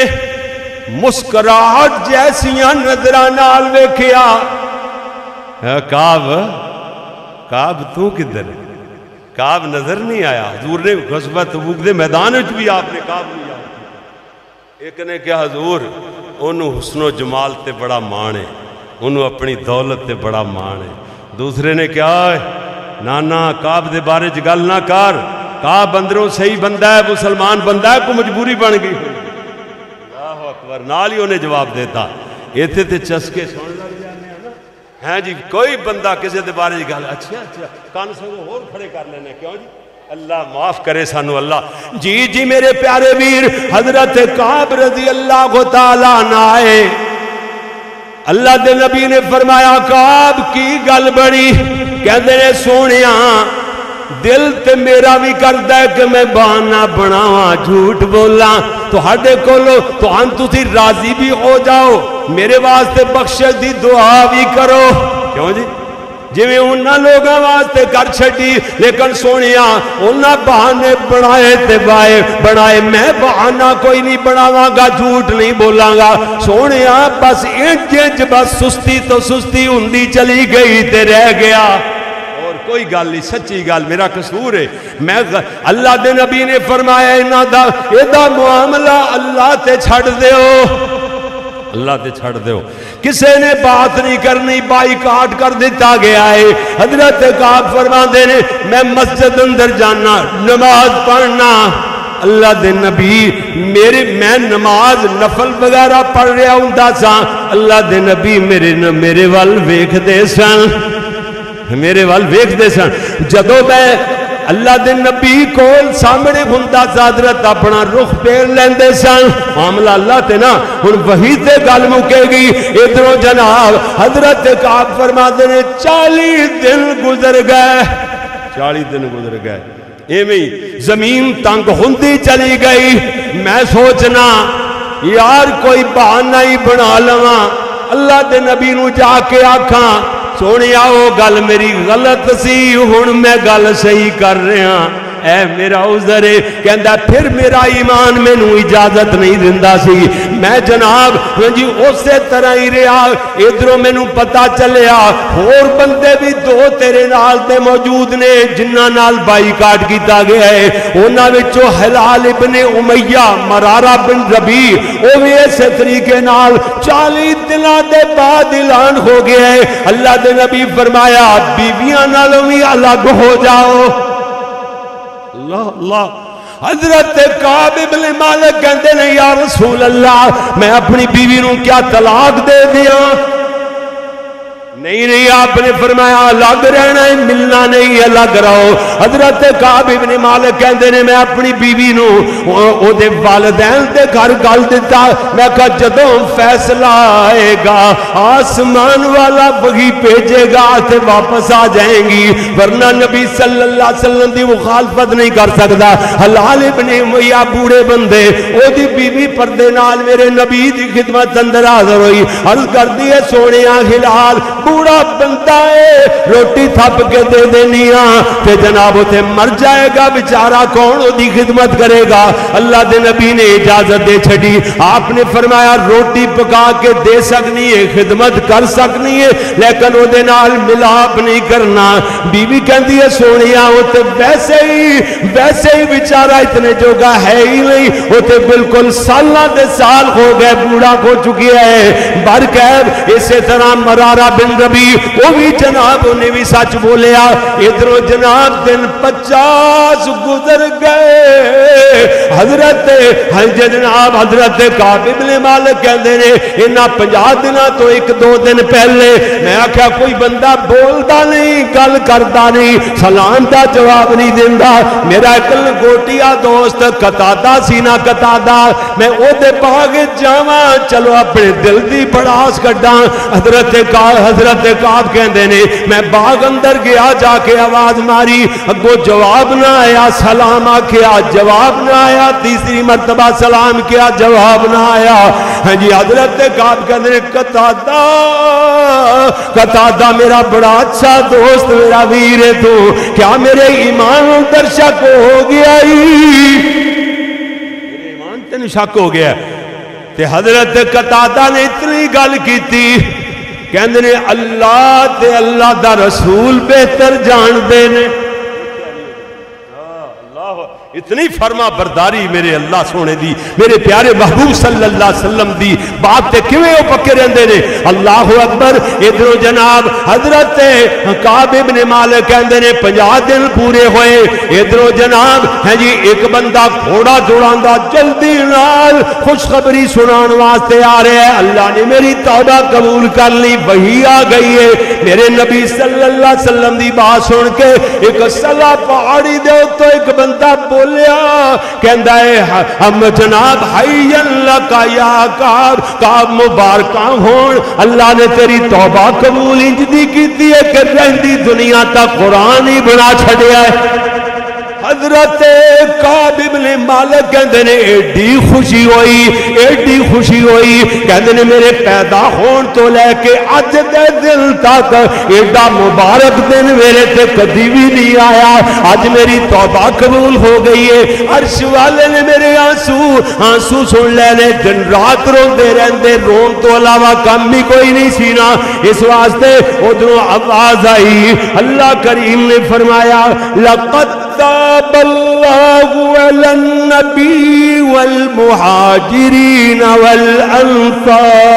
مسکراہٹ جیسیاں نظراں نال ویکھیا کعب کعب تو کدھر کعب نظر نہیں آیا حضور نے غزوہ تبوک دے میدان وچ بھی آپ نے کعب نہیں یاد کیا ایک نے کہا حضور انہوں حسن و جمال تے بڑا مان ہے انہوں اپنی دولت تے بڑا مان ہے دوسرے نے کہا نانا کعب دے بارے چ گل نہ کر کعب اندروں صحیح بندہ ہے مسلمان بندہ ہے کو مجبوری بن گئی اللہ اکبر نال ہی انہیں جواب دیتا ایتھے تے چسکے سن لگ جانے ہیں نا ہیں جی کوئی بندہ کسی دے بارے چ گل اچھا اچھا کان سنگو اور کھڑے کر لینے کیوں جی اللہ معاف کرے سانو اللہ جی جی میرے پیارے ویر حضرت کعب رضی اللہ تعالیٰ عنہ آئے اللہ دے نبی نے فرمایا کعب کی گل بڑی کہندے نے سونیاں دل تے میرا بھی کردا ہے کہ میں بہانہ بناواں جھوٹ بولاں تہاڈے کولو تو ہن تسی راضی بھی ہو جاؤ میرے واسطے بخشش دی دعا بھی کرو کیوں جی جویں انہاں لوگاں واسطے کر چھڈی لیکن سونیاں انہاں بہانے بنائے تے بائے بنائے میں بہانہ کوئی نہیں بناواں گا جھوٹ نہیں بولاں گا سونیاں بس انج انج بس سستی تو سستی ہوندی چلی گئی تے رہ گیا کوئی گل نہیں سچی گل میرا قصور ہے میں اللہ دے نبی نے فرمایا انہاں دا ایدا معاملہ اللہ تے چھڑ دیو اللہ تے چھڑ دیو کسے نے بات نہیں کرنی بائی کاٹ کر دیتا گیا ہے حضرت کعب فرماندے نے میں مسجد اندر جانا نماز پڑھنا اللہ دے نبی میرے میں نماز نفل وغیرہ پڑھ رہا ہوندا سا اللہ دے نبی میرے میرے وال ویکھ دے سن میرے وال ویکھ دے سن جدو میں اللہ دے نبی کو سامنے ہوندا حضرت اپنا رخ پھیر لیندے سن معاملہ اللہ تے نا ہن وہی تے گل مکے گی ادھروں جناب حضرت کعب فرماتے نے چالیس دن گزر گئے چالیس دن گزر گئے ایویں زمین تنگ ہوندی چلی گئی میں سوچنا یار کوئی بہانہ ہی بنا لواں اللہ دے نبی نو جا کے آکھاں سونیا وہ گل میری غلط سی ہن میں گل صحیح کر رہا اے میرا عذر ہے کہندا پھر میرا ایمان میں نو اجازت نہیں دیندا سی میں جناب جی اسی طرح ہی رہا ادھروں میں نو پتا چلیا اور بندے بھی دو تیرے نال تے موجود نے جنہاں نال بائی کاٹ کیتا گیا ہے انہاں وچوں ہلال ابن امیہ مرارہ بن ربی او بھی اسی طریقے نال چالیس دنوں دے بعد اعلان ہو گیا ہے اللہ دے نبی فرمایا بیویاں نالوں بھی الگ ہو جاؤ اللہ اللہ حضرت کعب بن مالک کہندے نے یا رسول اللہ میں اپنی بیوی نو کیا طلاق دے دیاں؟ نہیں نہیں آپ نے فرمایا الگ رہنا ہے، ملنا نہیں، الگ رہو۔ حضرت کعب بن مالک کہندے نے میں اپنی بیوی نو او دے والدین دے گھر گل دیتا، میں کہا جدوں فیصلہ آئے گا آسمان والا وحی بھیجے گا تے واپس آ جائیں گی، ورنہ نبی صلی اللہ علیہ وسلم دی مخالفت نہیں کر سکتا۔ حلال ابن امیہ بوڑھے بندے او دی بیوی پردے نال میرے نبی دی خدمت اندر حاضر ہوئی، عرض کردی ہے سونیاں ہلال بوڑا بندہ ہے روٹی تھپ کے دے دینیاں تے جناب تے مر جائے گا بیچارہ کون دی خدمت کرے گا؟ اللہ دے نبی نے اجازت دے چھڑی، آپ نے فرمایا روٹی پکا کے دے سکنی ہے، خدمت کر سکنی ہے، لیکن او دے نال ملاپ نہیں کرنا۔ بی بی کہندی ہے سونیاں وہ تے ویسے ہی ویسے ہی بیچارہ اتنے جوگا ہے ہی نہیں، وہ تے بالکل سالاں دے سال ہو گئے بوڑھا ہو چکی ہے۔ برکیب اسی طرح مرارہ بن ربی وہ بھی جناب انہیں بھی سچ بولیا، ادھروں جناب دن پچاس گزر گئے، حضرت جناب حضرت کعب بن مالک کہندے نے انہاں پنجاہ دنوں تو ایک دو دن پہلے میں آکھیا کوئی بندہ بولدا نہیں گل کردا نہیں سلام دا جواب نہیں دیندا، میرا ایک لنگوٹیا دوست قتادہ سی نا قتادہ، میں او دے باغ جاواں چلو اپنے دل دی بڑاس کڈاں۔ حضرت کعب حضرت کعب کہندے نے میں باغ اندر گیا جا کے آواز ماری اگو جواب نہ آیا، سلام آکھیا جواب نہ آیا، تیسری مرتبہ سلام کیا جواب نہ آیا۔ ہاں جی حضرت کعب کہندے نے قتادہ قتادہ میرا بڑا اچھا دوست میرا ویر ہے تو کیا میرے ایمان اندر شک ہو گیا ہی؟ میرے ایمان تین شک ہو گیا تے حضرت قتادہ نے اتنی گل کی تھی کہندے نے اللہ تے اللہ دا رسول بہتر جان دے نے، اتنی فرما برداری میرے اللہ سونے دی میرے پیارے محبوب صلی اللہ علیہ وسلم دی بات تے کیویں او پکے رہندے نے۔ اللہ اکبر۔ ادھروں جناب حضرت کعب بن مالک کہندے نے پنجاہ دن پورے ہوئے، ادھروں جناب ہے جی ایک بندہ گھوڑا دوڑاندا جلدی نال خوشخبری سنان واسطے آ رہا ہے، اللہ نے میری توبہ قبول کر لی، وحی آ گئی ہے۔ میرے نبی صلی اللہ علیہ وسلم دی بات سن کے ایک سلا پہاڑی دے تو ایک بندہ بولیا کہندا ہے ہم جناب حی اللہ یا کعب کعب مبارکاں ہون اللہ نے تیری توبہ قبول انج دی کیتی ہے کہ رہندی دنیا تک قرآن ہی بنا چھڑیا ہے۔ حضرت کعب بن مالک کہندے نے ایڈی خوشی ہوئی ایڈی خوشی ہوئی کہندے نے میرے پیدا ہون تو لے کے اج دے دن تک ایڈا مبارک دن میرے تے کدی بھی نہیں آیا، اج میری توبہ قبول ہو گئی ہے۔ عرش والے نے میرے آنسو آنسو سن لے نے، دن رات روندے رہندے، رون تو علاوہ کم بھی کوئی نہیں سی نا، اس واسطے ادھروں آواز آئی، اللہ کریم نے فرمایا لقد تاب اللہ علی النبی والمہاجرین والانصار،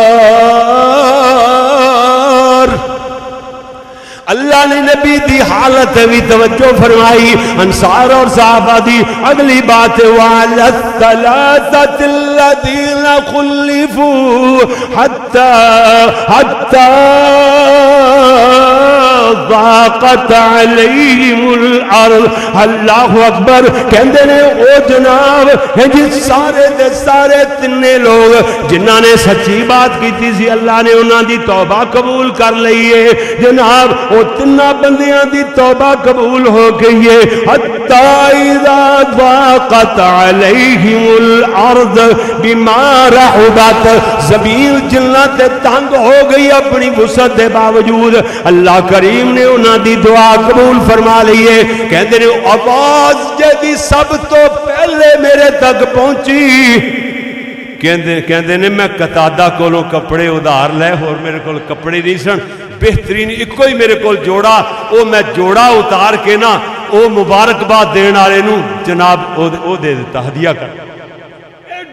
اللہ نے نبی دی حالت بھی توجہ فرمائی، انصار اور صحابہ دی۔ اگلی بات وعلی الثلاثۃ الذین خلفوا حتی حتی ضاقت علیہم الارض، اللہ اکبر۔ کہندے نے او جناب ہیں جی سارے دے سارے تنے لوگ جنہاں نے سچی بات کی سی اللہ نے انہاں دی توبہ قبول کر لئی ہے جناب، او تنہ بندیاں دی توبہ قبول ہو گئی ہے۔ حتی اذا ضاقت علیہم الارض بما رحبت، زمین جنت تنگ ہو گئی اپنی وسعت دے باوجود، اللہ کریم نے انہاں دی دعا قبول فرما لئیے۔ کہندے نے آواز جدی سب تو پہلے میرے تک پہنچی، کہندے کہندے نے میں قتادہ کولوں کپڑے ادھار لے اور میرے کول کپڑے نہیں سن، بہترین ایک کوئی میرے کول جوڑا، او میں جوڑا اتار کے نا او مبارکباد دین والے نو جناب او دے دیتا ہدیہ کر۔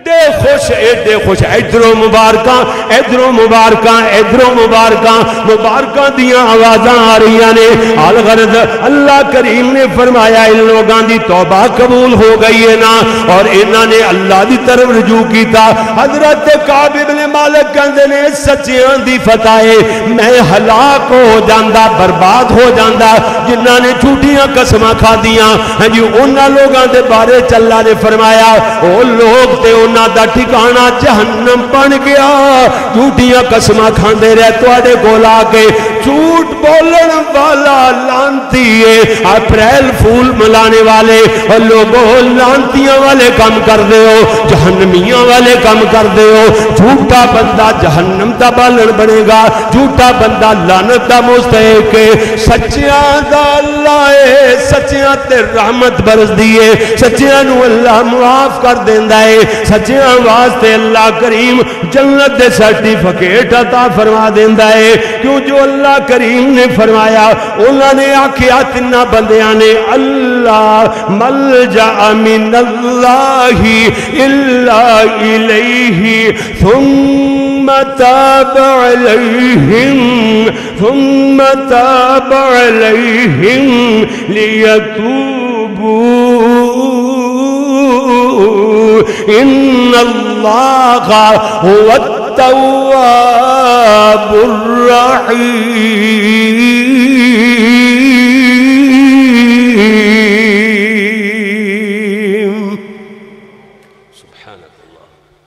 ایڈے خوش ایڈے خوش ادھروں مبارکاں ادھروں مبارکاں ادھروں مبارکاں مبارکاں دیاں آوازاں آ رہی نے الغرض اللہ کریم نے فرمایا ان لوگاں دی توبہ قبول ہو گئی ہے نا اور انہاں نے اللہ دی طرف رجوع کیتا حضرت کعب بن مالک کہندے نے سچیاں دی فتح ہے میں ہلاک ہو جاندا برباد ہو جاندا جنہاں نے جھوٹیاں قسماں کھادیاں ہاں جی انہاں لوگاں دے بارے اللہ نے فرمایا او لوگ تے انہاں دا ٹھکانہ جہنم بن گیا جھوٹیاں قسماں کھاندے رہے تواڈے کول آ کے جھوٹ بولن والا لانتی ہے اپریل پھول ملانے والے اور لوگوں لانتیاں والے کام کر دے ہو جہنمیاں والے کام کر دے ہو جھوٹا بندہ جہنم دا بالن بنے گا جھوٹا بندہ لعنت دا مستحق ہے سچیاں دا اللہ ہے سچیاں تے رحمت برس دیے سچیاں نو اللہ معاف کر دیندا ہے سچیاں واسطے اللہ کریم جنت دے سرٹیفکیٹ عطا فرما دیندا ہے کیوں جو اللہ کریم نے فرمایا انہوں نے آکھیا تنہ بندیاں نے اللہ ملجأ من اللہ الا الیہ ثم تاب علیہم ثم تاب علیہم لیتوبوا ان اللہ هو التواب الرحیم